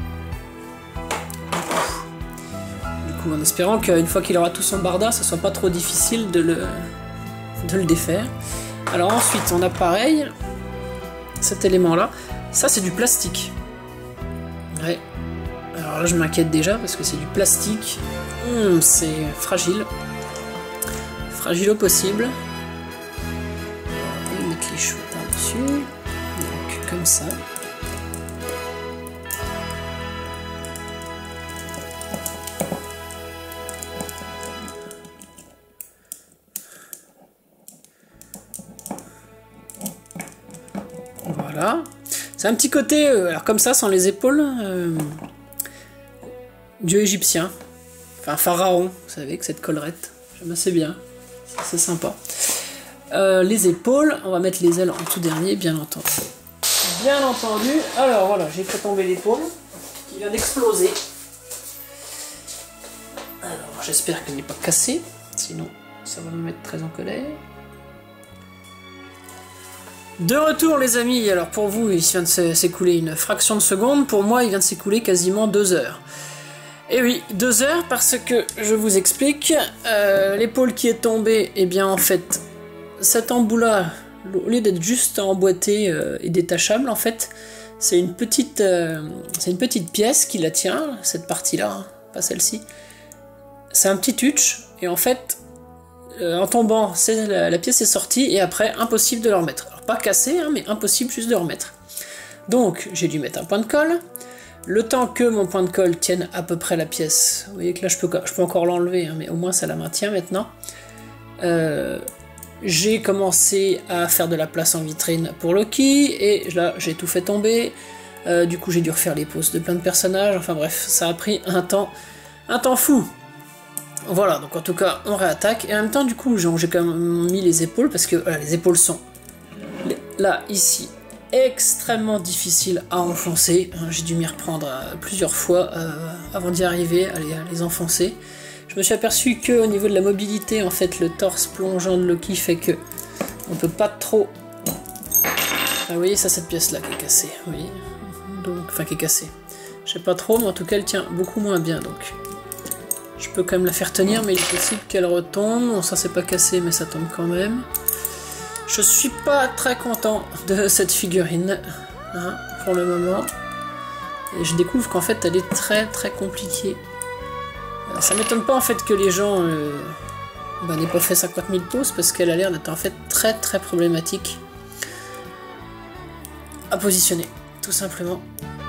En espérant qu'une fois qu'il aura tout son barda, ça soit pas trop difficile de le, de le défaire. Alors ensuite, on a pareil, cet élément-là. Ça, c'est du plastique. Ouais. Alors là, je m'inquiète déjà parce que c'est du plastique. Mmh, c'est fragile. Fragile au possible. On va mettre les cheveux par-dessus. Donc, comme ça. Voilà. C'est un petit côté, euh, alors comme ça, sans les épaules, euh, dieu égyptien. Enfin, pharaon, vous savez, que cette collerette. J'aime assez bien. C'est sympa. Euh, les épaules, on va mettre les ailes en tout dernier, bien entendu. Bien entendu. Alors voilà, j'ai fait tomber l'épaule, qui vient d'exploser. Alors, j'espère qu'elle n'est pas cassée, sinon ça va me mettre très en colère. De retour les amis, alors pour vous il vient de s'écouler une fraction de seconde, pour moi il vient de s'écouler quasiment deux heures. Et oui, deux heures parce que, je vous explique, euh, l'épaule qui est tombée, et eh bien en fait, cet embout-là, au lieu d'être juste emboîté euh, et détachable, en fait, c'est une petite euh, c'est une petite pièce qui la tient, cette partie-là, hein, pas celle-ci. C'est un petit hutch, et en fait, euh, en tombant, la, la pièce est sortie, et après, impossible de la remettre. Pas cassé, hein, mais impossible juste de remettre. Donc, j'ai dû mettre un point de colle. Le temps que mon point de colle tienne à peu près la pièce, vous voyez que là, je peux, je peux encore l'enlever, hein, mais au moins ça la maintient maintenant. Euh, j'ai commencé à faire de la place en vitrine pour Loki, et là, j'ai tout fait tomber. Euh, du coup, j'ai dû refaire les poses de plein de personnages. Enfin bref, ça a pris un temps, un temps fou. Voilà, donc en tout cas, on réattaque. Et en même temps, du coup, j'ai quand même mis les épaules, parce que voilà, les épaules sont... Là, ici, extrêmement difficile à enfoncer. J'ai dû m'y reprendre plusieurs fois euh, avant d'y arriver, à les, à les enfoncer. Je me suis aperçu qu'au niveau de la mobilité, en fait, le torse plongeant de Loki fait que on peut pas trop... Ah, vous voyez, ça, cette pièce-là qui est cassée. Oui. Donc, enfin, qui est cassée. Je sais pas trop, mais en tout cas, elle tient beaucoup moins bien, donc... Je peux quand même la faire tenir, mais il est possible qu'elle retombe. Bon, ça, c'est pas cassé, mais ça tombe quand même. Je suis pas très content de cette figurine, hein, pour le moment. Et je découvre qu'en fait, elle est très très compliquée. Euh, ça m'étonne pas en fait que les gens euh, bah, n'aient pas fait cinquante mille poses, parce qu'elle a l'air d'être en fait très très problématique à positionner, tout simplement.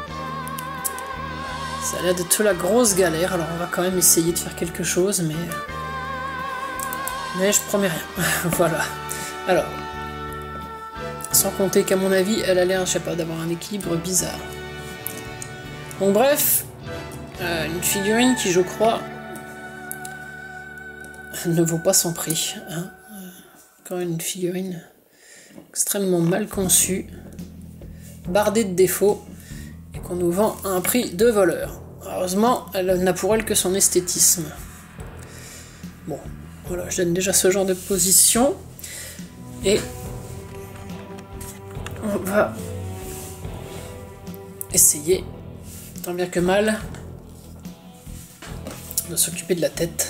Ça a l'air d'être la grosse galère, alors on va quand même essayer de faire quelque chose, mais... Mais je promets rien. Voilà. Alors... Sans compter qu'à mon avis, elle a l'air, je sais pas, d'avoir un équilibre bizarre. Bon bref, euh, une figurine qui, je crois, ne vaut pas son prix. Hein. Encore une figurine extrêmement mal conçue, bardée de défauts, et qu'on nous vend à un prix de voleur. Heureusement, elle n'a pour elle que son esthétisme. Bon, voilà, je donne déjà ce genre de position, et... on va essayer, tant bien que mal, de s'occuper de la tête.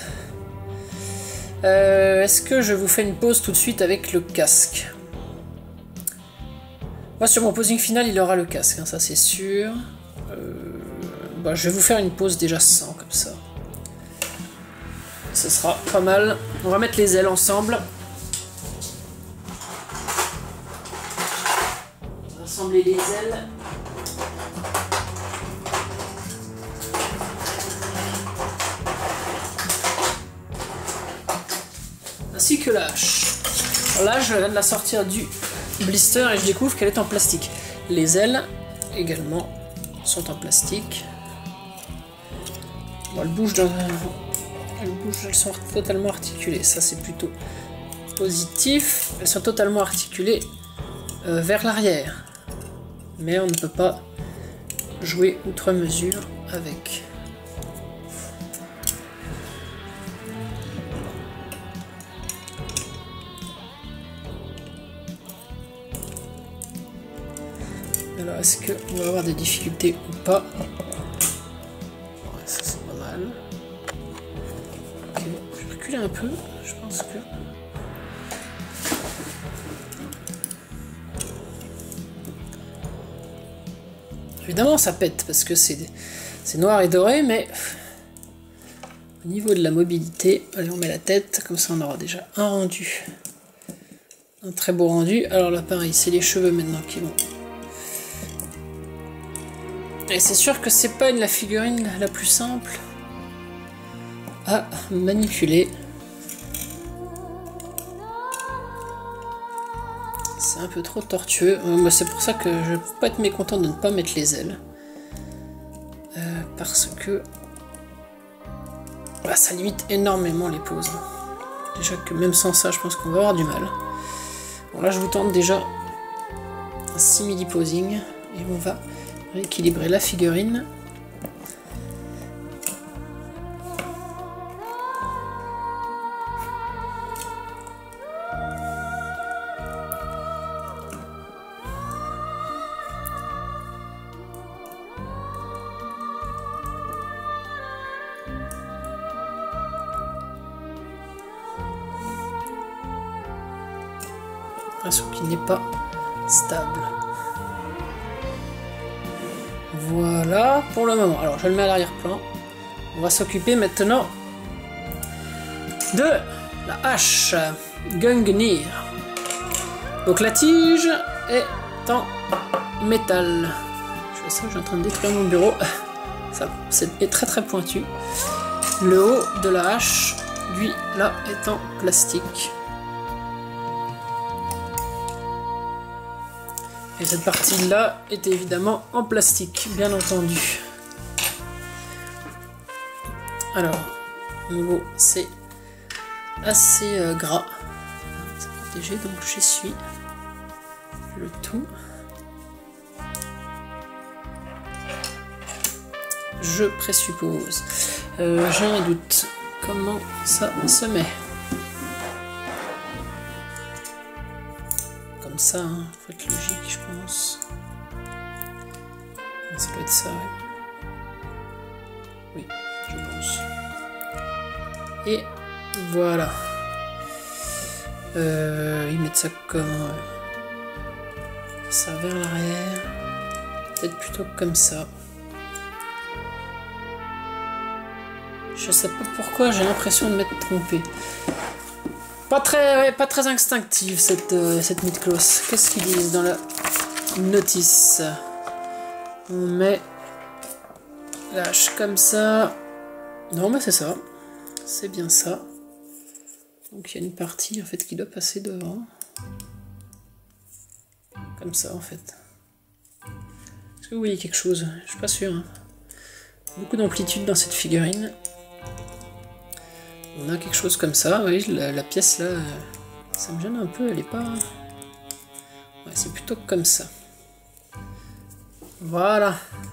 Euh, Est-ce que je vous fais une pause tout de suite avec le casque? Moi, sur mon posing final, il aura le casque, hein, ça c'est sûr. Euh, bah, je vais vous faire une pause déjà sans, comme ça. Ce sera pas mal. On va mettre les ailes ensemble. On va assembler les ailes. Ainsi que la hache. Alors là, je viens de la sortir du blister et je découvre qu'elle est en plastique. Les ailes également sont en plastique. Bon, elles bougent dans... Elles bougent, elles sont totalement articulées. Ça, c'est plutôt positif. Elles sont totalement articulées euh, vers l'arrière. Mais on ne peut pas jouer outre mesure avec. Alors, est-ce qu'on va avoir des difficultés ou pas? Ouais, ça c'est pas mal. Ok, je vais reculer un peu, je pense que... Évidemment ça pète parce que c'est noir et doré, mais au niveau de la mobilité, allez on met la tête, comme ça on aura déjà un rendu. Un très beau rendu. Alors là pareil, c'est les cheveux maintenant qui vont... Et c'est sûr que c'est pas la figurine la plus simple à manipuler. C'est un peu trop tortueux. Euh, c'est pour ça que je peux pas être mécontent de ne pas mettre les ailes. Euh, parce que bah, ça limite énormément les poses. Déjà que même sans ça, je pense qu'on va avoir du mal. Bon là je vous tente déjà un simili posing et on va rééquilibrer la figurine. L'impression qu'il n'est pas stable. Voilà pour le moment. Alors je le mets à l'arrière-plan. On va s'occuper maintenant de la hache Gungnir. Donc la tige est en métal. Je fais ça, je suis en train de détruire mon bureau. Ça est très très pointu. Le haut de la hache, lui, là, est en plastique. Et cette partie-là est évidemment en plastique, bien entendu. Alors, nouveau, c'est assez euh, gras. C'est protégé, donc j'essuie le tout. Je présuppose. Euh, J'ai un doute. Comment ça se met? Comme ça, hein. Faut être logique, je pense. Ça doit être ça, ouais. Oui, je pense. Et voilà. Euh, ils mettent ça comment? Ça vers l'arrière. Peut-être plutôt comme ça. Je sais pas pourquoi, j'ai l'impression de m'être trompé. Pas très, ouais, pas très instinctive cette, euh, cette Midcloth. Qu'est-ce qu'ils disent dans la notice? On met la hache comme ça. Non, mais c'est ça. C'est bien ça. Donc il y a une partie en fait qui doit passer devant. Comme ça en fait. Est-ce que vous voyez quelque chose? Je suis pas sûr. Hein. Beaucoup d'amplitude dans cette figurine. On a quelque chose comme ça, oui, la, la pièce là, euh, ça me gêne un peu, elle est pas... Ouais, c'est plutôt comme ça. Voilà.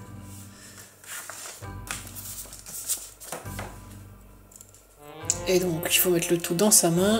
Et donc, il faut mettre le tout dans sa main.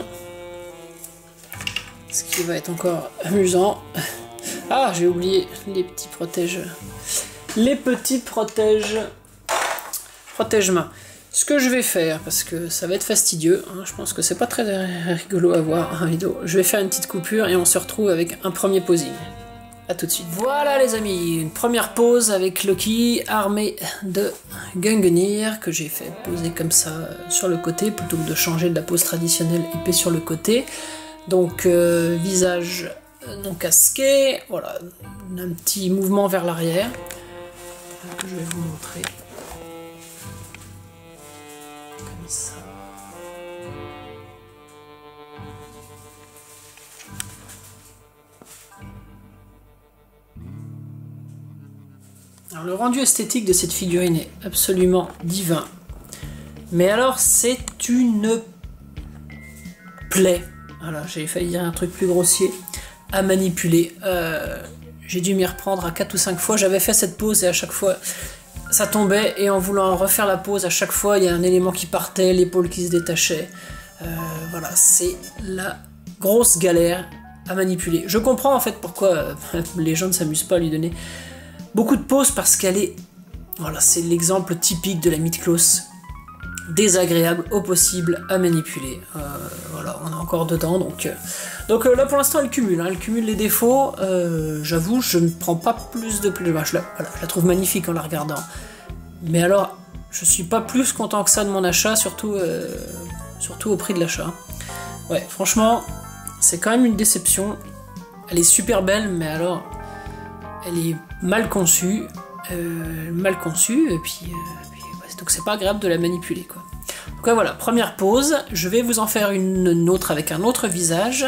Ce qui va être encore amusant. Ah, j'ai oublié les petits protèges. Les petits protèges... Protège-main. Ce que je vais faire, parce que ça va être fastidieux, hein, je pense que c'est pas très rigolo à voir un vidéo, je vais faire une petite coupure et on se retrouve avec un premier posing. A tout de suite. Voilà les amis, une première pose avec Loki armé de Gungnir que j'ai fait poser comme ça sur le côté plutôt que de changer de la pose traditionnelle épée sur le côté. Donc euh, visage non casqué, voilà, un petit mouvement vers l'arrière que je vais vous montrer. Comme ça. Alors, le rendu esthétique de cette figurine est absolument divin. Mais alors, c'est une plaie. Voilà, j'ai failli dire un truc plus grossier. À manipuler. Euh, j'ai dû m'y reprendre à quatre ou cinq fois. J'avais fait cette pose et à chaque fois, ça tombait. Et en voulant refaire la pose, à chaque fois, il y a un élément qui partait, l'épaule qui se détachait. Euh, voilà, c'est la grosse galère à manipuler. Je comprends en fait pourquoi euh, les gens ne s'amusent pas à lui donner beaucoup de poses parce qu'elle est, voilà, c'est l'exemple typique de la Mythclos, désagréable au possible à manipuler. Euh, voilà, on est encore dedans, donc, euh, donc euh, là pour l'instant elle cumule, hein, elle cumule les défauts. Euh, J'avoue, je ne prends pas plus de plaisir. Je la, voilà, je la trouve magnifique en la regardant, mais alors je suis pas plus content que ça de mon achat, surtout, euh, surtout au prix de l'achat. Ouais, franchement, c'est quand même une déception. Elle est super belle, mais alors elle est mal conçue, euh, mal conçue, et puis, euh, puis ouais, donc c'est pas agréable de la manipuler, quoi. Donc ouais, voilà, première pose, je vais vous en faire une autre avec un autre visage.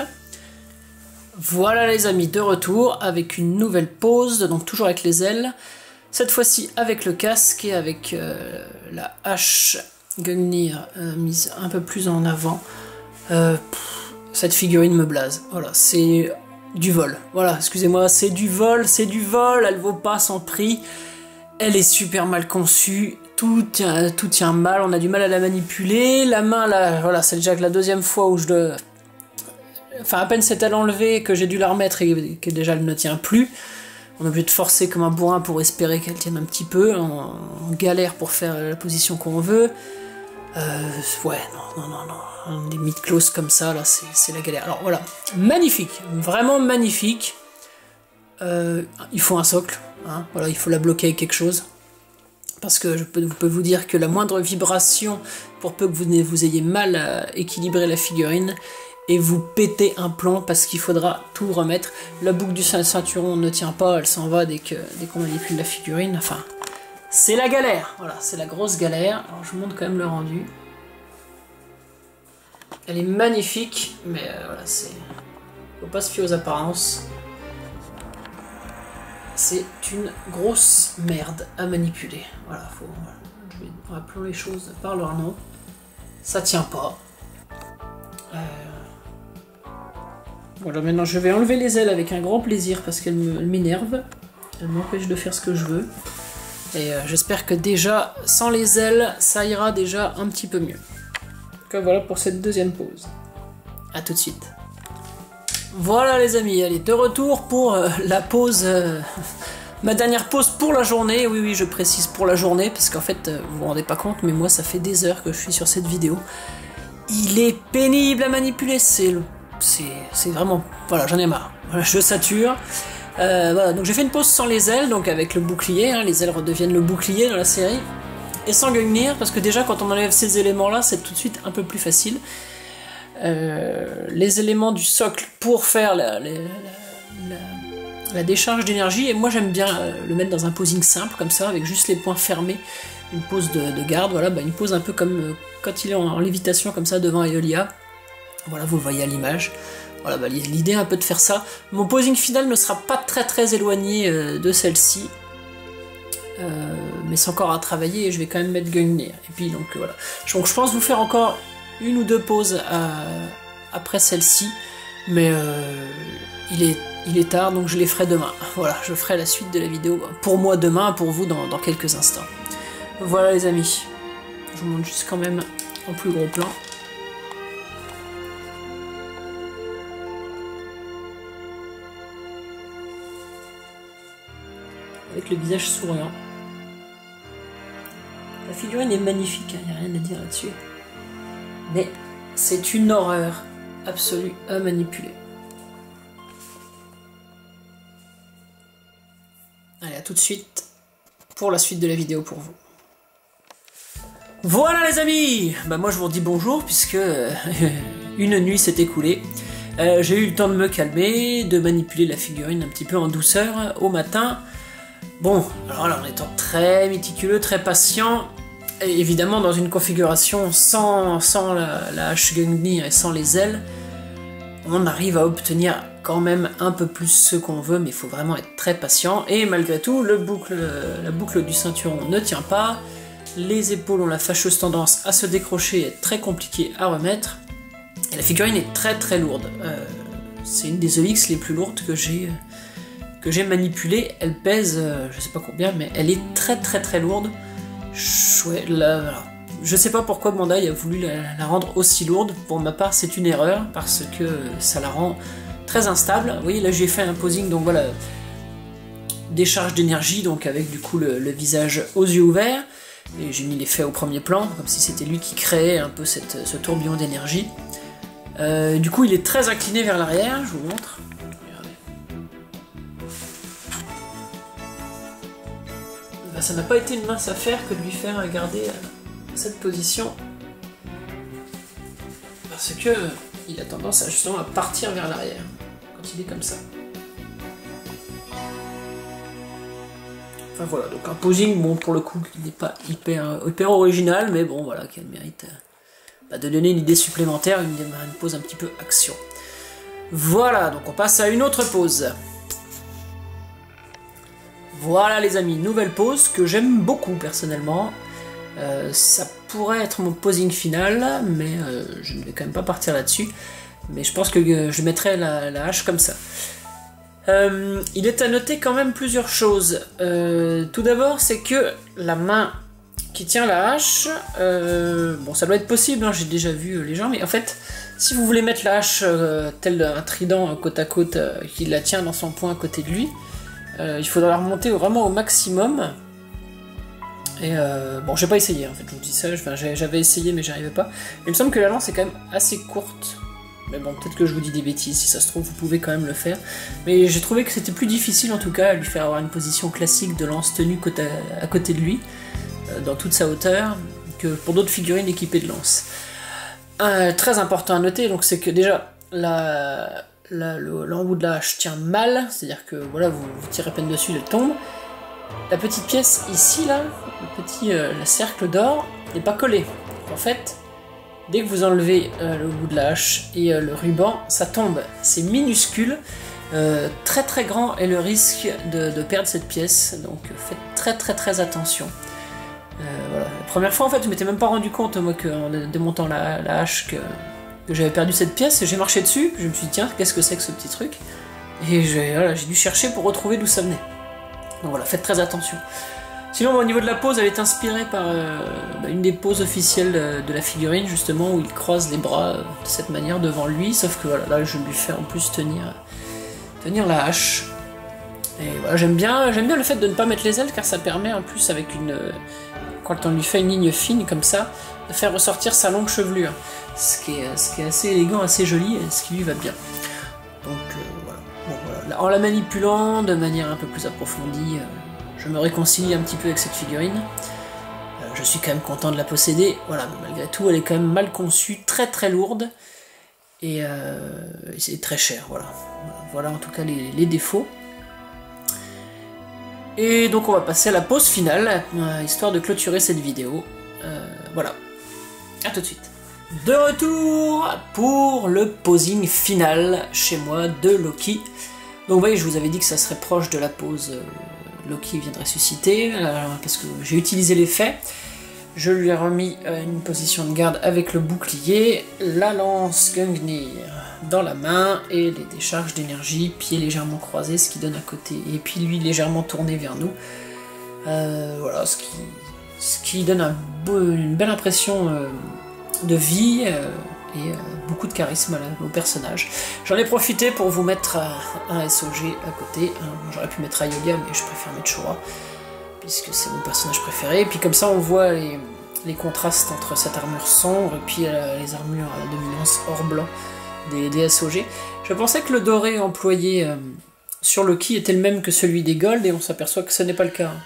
Voilà les amis, de retour avec une nouvelle pose, donc toujours avec les ailes, cette fois-ci avec le casque et avec euh, la hache Gungnir euh, mise un peu plus en avant. Euh, pff, cette figurine me blase, voilà, c'est du vol, voilà, excusez-moi, c'est du vol, c'est du vol, elle vaut pas son prix, elle est super mal conçue, tout tient, tout tient mal, on a du mal à la manipuler, la main là, voilà, c'est déjà que la deuxième fois où je dois... Enfin, à peine s'est-elle enlevée que j'ai dû la remettre et que déjà elle ne tient plus, on est obligé de forcer comme un bourrin pour espérer qu'elle tienne un petit peu, on, on galère pour faire la position qu'on veut. Euh, ouais, non, non, non, non, des Mythclos comme ça, là, c'est la galère. Alors voilà, magnifique, vraiment magnifique. Euh, il faut un socle, hein, voilà, il faut la bloquer avec quelque chose. Parce que je peux, je peux vous dire que la moindre vibration, pour peu que vous, vous ayez mal à équilibrer la figurine, et vous pétez un plomb parce qu'il faudra tout remettre. La boucle du ceinturon ne tient pas, elle s'en va dès que dès qu'on manipule la figurine, enfin... C'est la galère, voilà, c'est la grosse galère. Alors je vous montre quand même le rendu. Elle est magnifique, mais euh, voilà, c'est... Faut pas se fier aux apparences. C'est une grosse merde à manipuler. Voilà, faut... Voilà. Je vais rappelons les choses par leur nom. Ça tient pas. Euh... Voilà, maintenant je vais enlever les ailes avec un grand plaisir parce qu'elles m'énervent. Elles m'empêchent de faire ce que je veux. Et euh, j'espère que déjà, sans les ailes, ça ira déjà un petit peu mieux. Donc voilà pour cette deuxième pause. A tout de suite. Voilà les amis, allez, de retour pour euh, la pause, euh, ma dernière pause pour la journée. Oui, oui, je précise pour la journée, parce qu'en fait, euh, vous vous rendez pas compte, mais moi, ça fait des heures que je suis sur cette vidéo. Il est pénible à manipuler, c'est c'est vraiment... Voilà, j'en ai marre. Voilà, je sature. Euh, voilà, donc j'ai fait une pause sans les ailes, donc avec le bouclier, hein, les ailes redeviennent le bouclier dans la série, et sans Gungnir, parce que déjà quand on enlève ces éléments-là, c'est tout de suite un peu plus facile. Euh, les éléments du socle pour faire la, la, la, la, la décharge d'énergie, et moi j'aime bien euh, le mettre dans un posing simple, comme ça, avec juste les poings fermés, une pose de, de garde, voilà, bah, une pose un peu comme euh, quand il est en, en lévitation, comme ça, devant Aeolia. Voilà, vous le voyez à l'image. Voilà, bah, l'idée un peu de faire ça. Mon posing final ne sera pas très très éloigné euh, de celle-ci. Euh, mais c'est encore à travailler et je vais quand même mettre Gungnir. Et puis donc voilà. Donc je pense vous faire encore une ou deux pauses à, après celle-ci. Mais euh, il, est, il est tard, donc je les ferai demain. Voilà, je ferai la suite de la vidéo pour moi demain, pour vous dans, dans quelques instants. Voilà les amis. Je vous montre juste quand même en plus gros plan. Avec le visage souriant. La figurine est magnifique, il n'y a rien à dire là-dessus. Mais c'est une horreur absolue à manipuler. tout de suite pour la suite de la vidéo pour vous. Voilà les amis, bah moi je vous redis bonjour puisque euh, une nuit s'est écoulée. Euh, j'ai eu le temps de me calmer, de manipuler la figurine un petit peu en douceur au matin. Bon, alors là en étant très méticuleux, très patient, et évidemment dans une configuration sans, sans la, la hache Gungnir et sans les ailes, on arrive à obtenir quand même un peu plus ce qu'on veut, mais il faut vraiment être très patient. Et malgré tout, le boucle, la boucle du ceinturon ne tient pas. Les épaules ont la fâcheuse tendance à se décrocher et être très compliqué à remettre. Et la figurine est très très lourde. Euh, c'est une des E X les plus lourdes que j'ai que j'ai manipulées. Elle pèse, euh, je sais pas combien, mais elle est très très très lourde. Chouette, là, voilà. Je sais pas pourquoi Bandai a voulu la, la rendre aussi lourde. Pour ma part, c'est une erreur parce que ça la rend très instable. Vous voyez, là j'ai fait un posing, donc voilà, décharge d'énergie, donc avec du coup le, le visage aux yeux ouverts. Et j'ai mis l'effet au premier plan, comme si c'était lui qui créait un peu cette, ce tourbillon d'énergie. Euh, du coup, il est très incliné vers l'arrière, je vous montre. Regardez. Ben, ça n'a pas été une mince affaire que de lui faire garder cette position. Parce que il a tendance à justement à partir vers l'arrière, quand il est comme ça. Enfin voilà, donc un posing, bon pour le coup, qui n'est pas hyper, hyper original, mais bon voilà, qui a le mérite euh, bah, de donner une idée supplémentaire, une, une pose un petit peu action. Voilà, donc on passe à une autre pose. Voilà les amis, nouvelle pose que j'aime beaucoup personnellement. Euh, ça pourrait être mon posing final, mais euh, je ne vais quand même pas partir là-dessus. Mais je pense que euh, je mettrai la, la hache comme ça. Euh, il est à noter quand même plusieurs choses. Euh, tout d'abord, c'est que la main qui tient la hache, euh, bon, ça doit être possible, hein, j'ai déjà vu les gens, mais en fait, si vous voulez mettre la hache euh, tel un trident côte à côte euh, qui la tient dans son poing à côté de lui, euh, il faudra la remonter vraiment au maximum. Et euh, bon, j'ai pas essayé, en fait, je vous dis ça, enfin, j'avais essayé mais j'y arrivais pas. Il me semble que la lance est quand même assez courte. Mais bon, peut-être que je vous dis des bêtises, si ça se trouve, vous pouvez quand même le faire. Mais j'ai trouvé que c'était plus difficile, en tout cas, à lui faire avoir une position classique de lance tenue côté à, à côté de lui, euh, dans toute sa hauteur, que pour d'autres figurines équipées de lance. Euh, très important à noter, donc c'est que déjà, l'embout de la hache tient mal, c'est-à-dire que voilà, vous, vous tirez à peine dessus, elle tombe. La petite pièce ici, là, le petit euh, le cercle d'or, n'est pas collé. En fait, dès que vous enlevez euh, le bout de la hache et euh, le ruban, ça tombe. C'est minuscule, euh, très très grand est le risque de, de perdre cette pièce, donc faites très très très attention. Euh, voilà. La première fois en fait je m'étais même pas rendu compte moi qu'en démontant la, la hache que, que j'avais perdu cette pièce, et j'ai marché dessus, je me suis dit tiens qu'est-ce que c'est que ce petit truc, et j'ai voilà, j'ai dû chercher pour retrouver d'où ça venait. Donc voilà, faites très attention. Sinon, au niveau de la pose, elle est inspirée par euh, une des poses officielles de, de la figurine, justement, où il croise les bras euh, de cette manière devant lui, sauf que voilà, là, je lui fais en plus tenir, tenir la hache. Et voilà, j'aime bien, j'aime bien le fait de ne pas mettre les ailes, car ça permet en plus, avec une, quand on lui fait une ligne fine comme ça, de faire ressortir sa longue chevelure, ce qui est, ce qui est assez élégant, assez joli, et ce qui lui va bien. Donc euh, voilà. Bon, voilà. En la manipulant de manière un peu plus approfondie, euh, je me réconcilie un petit peu avec cette figurine. Euh, je suis quand même content de la posséder. Voilà, mais malgré tout, elle est quand même mal conçue, très très lourde. Et, euh, et c'est très cher, voilà. Voilà en tout cas les, les défauts. Et donc on va passer à la pose finale, euh, histoire de clôturer cette vidéo. Euh, voilà. A tout de suite. De retour pour le posing final chez moi de Loki. Donc vous voyez, je vous avais dit que ça serait proche de la pose euh, Loki vient de ressusciter, euh, parce que j'ai utilisé l'effet. Je lui ai remis euh, une position de garde avec le bouclier, la lance Gungnir dans la main et les décharges d'énergie, pieds légèrement croisés, ce qui donne à côté, et puis lui légèrement tourné vers nous. Euh, voilà, ce qui, ce qui donne un beau, une belle impression euh, de vie euh, et euh, beaucoup de charisme à la, au personnage. J'en ai profité pour vous mettre euh, un S O G à côté. Hein. J'aurais pu mettre Ayolia, mais je préfère mettre Shura, puisque c'est mon personnage préféré. Et puis comme ça, on voit les, les contrastes entre cette armure sombre et puis euh, les armures à dominance or blanc des, des S O G. Je pensais que le doré employé euh, sur Loki était le même que celui des Gold, et on s'aperçoit que ce n'est pas le cas.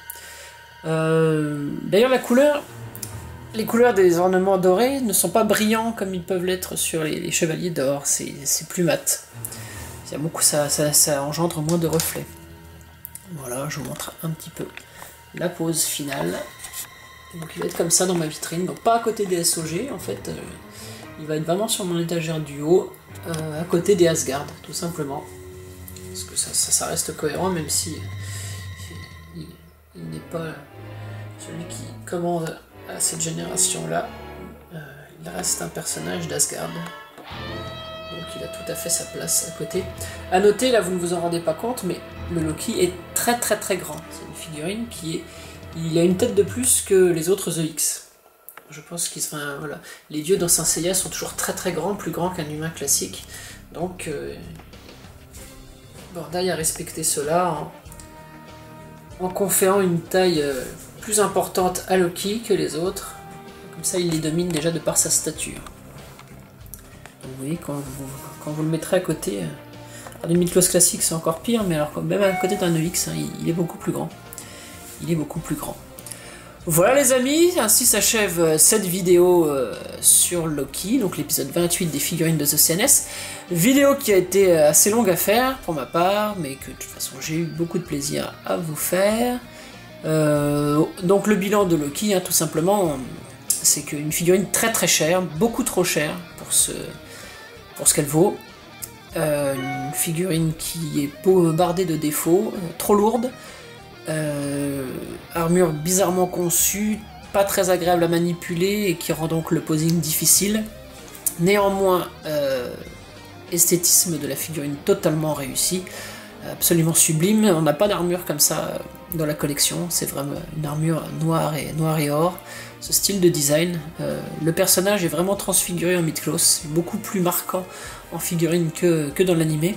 Euh, D'ailleurs, la couleur, les couleurs des ornements dorés ne sont pas brillants comme ils peuvent l'être sur les, les chevaliers d'or, c'est plus mat. Beaucoup, ça, ça, ça engendre moins de reflets. Voilà, je vous montre un petit peu la pose finale. Donc il va être comme ça dans ma vitrine, donc pas à côté des S O G en fait, euh, il va être vraiment sur mon étagère du haut, euh, à côté des Asgard, tout simplement. Parce que ça, ça, ça reste cohérent, même si il, il n'est pas celui qui commande à cette génération-là. Euh, il reste un personnage d'Asgard. Donc il a tout à fait sa place à côté. A noter, là vous ne vous en rendez pas compte, mais le Loki est très très très grand. C'est une figurine qui est... Il a une tête de plus que les autres E X. Je pense qu'ils sont... Voilà. Les dieux dans Saint Seiya sont toujours très très grands, plus grands qu'un humain classique. Donc euh... Bandai a respecté cela en, en conférant une taille euh, plus importante à Loki que les autres. Comme ça il les domine déjà de par sa stature. Vous voyez, quand vous, quand vous le mettrez à côté, euh, d'une Mythos classique c'est encore pire, mais alors même à côté d'un E X, hein, il, il est beaucoup plus grand. Il est beaucoup plus grand. Voilà les amis, ainsi s'achève cette vidéo euh, sur Loki, donc l'épisode vingt-huit des figurines de The C N S. Vidéo qui a été assez longue à faire pour ma part, mais que de toute façon j'ai eu beaucoup de plaisir à vous faire. Euh, donc le bilan de Loki, hein, tout simplement, c'est qu'une figurine très très chère, beaucoup trop chère pour ce... pour ce qu'elle vaut, euh, une figurine qui est bardée de défauts, euh, trop lourde, euh, armure bizarrement conçue, pas très agréable à manipuler et qui rend donc le posing difficile. Néanmoins, euh, esthétisme de la figurine totalement réussi, absolument sublime. On n'a pas d'armure comme ça dans la collection, c'est vraiment une armure noire et, noire et or. Ce style de design, euh, le personnage est vraiment transfiguré en Mythos, beaucoup plus marquant en figurine que, que dans l'animé.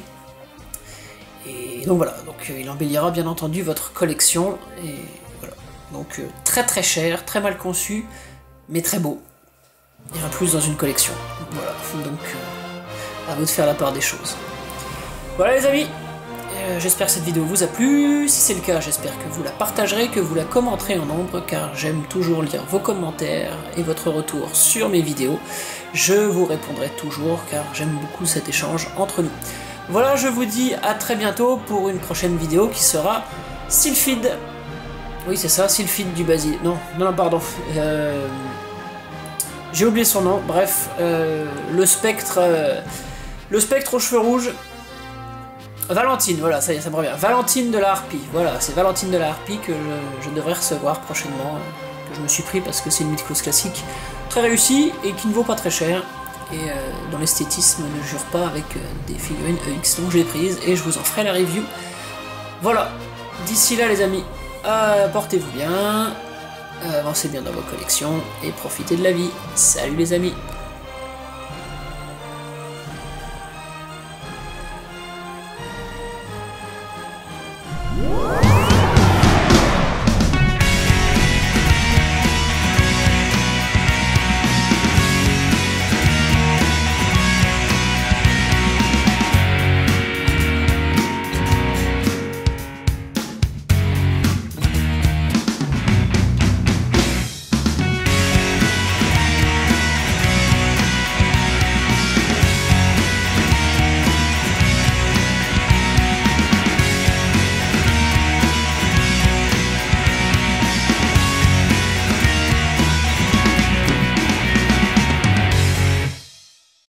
Et donc voilà, donc euh, il embellira bien entendu votre collection, et voilà. Donc euh, très très cher, très mal conçu, mais très beau. Et en plus dans une collection. Voilà, donc euh, à vous de faire la part des choses. Voilà les amis, euh, j'espère que cette vidéo vous a plu. Si c'est le cas, j'espère que vous la partagerez, que vous la commenterez en nombre, car j'aime toujours lire vos commentaires et votre retour sur mes vidéos. Je vous répondrai toujours, car j'aime beaucoup cet échange entre nous. Voilà, je vous dis à très bientôt pour une prochaine vidéo qui sera Sylphide. Oui, c'est ça, Sylphide du Basile. Non, non, pardon. Euh... J'ai oublié son nom. Bref, euh, le spectre... Euh... Le spectre aux cheveux rouges... Valentine, voilà, ça y est, ça me revient. Valentine de la Harpie, voilà, c'est Valentine de la Harpie que je, je devrais recevoir prochainement, euh, que je me suis pris parce que c'est une Mythos classique très réussie et qui ne vaut pas très cher, et euh, dont l'esthétisme ne jure pas avec euh, des figurines E X, donc je l'ai prise et je vous en ferai la review. Voilà, d'ici là les amis, euh, portez-vous bien, euh, avancez bien dans vos collections et profitez de la vie. Salut les amis!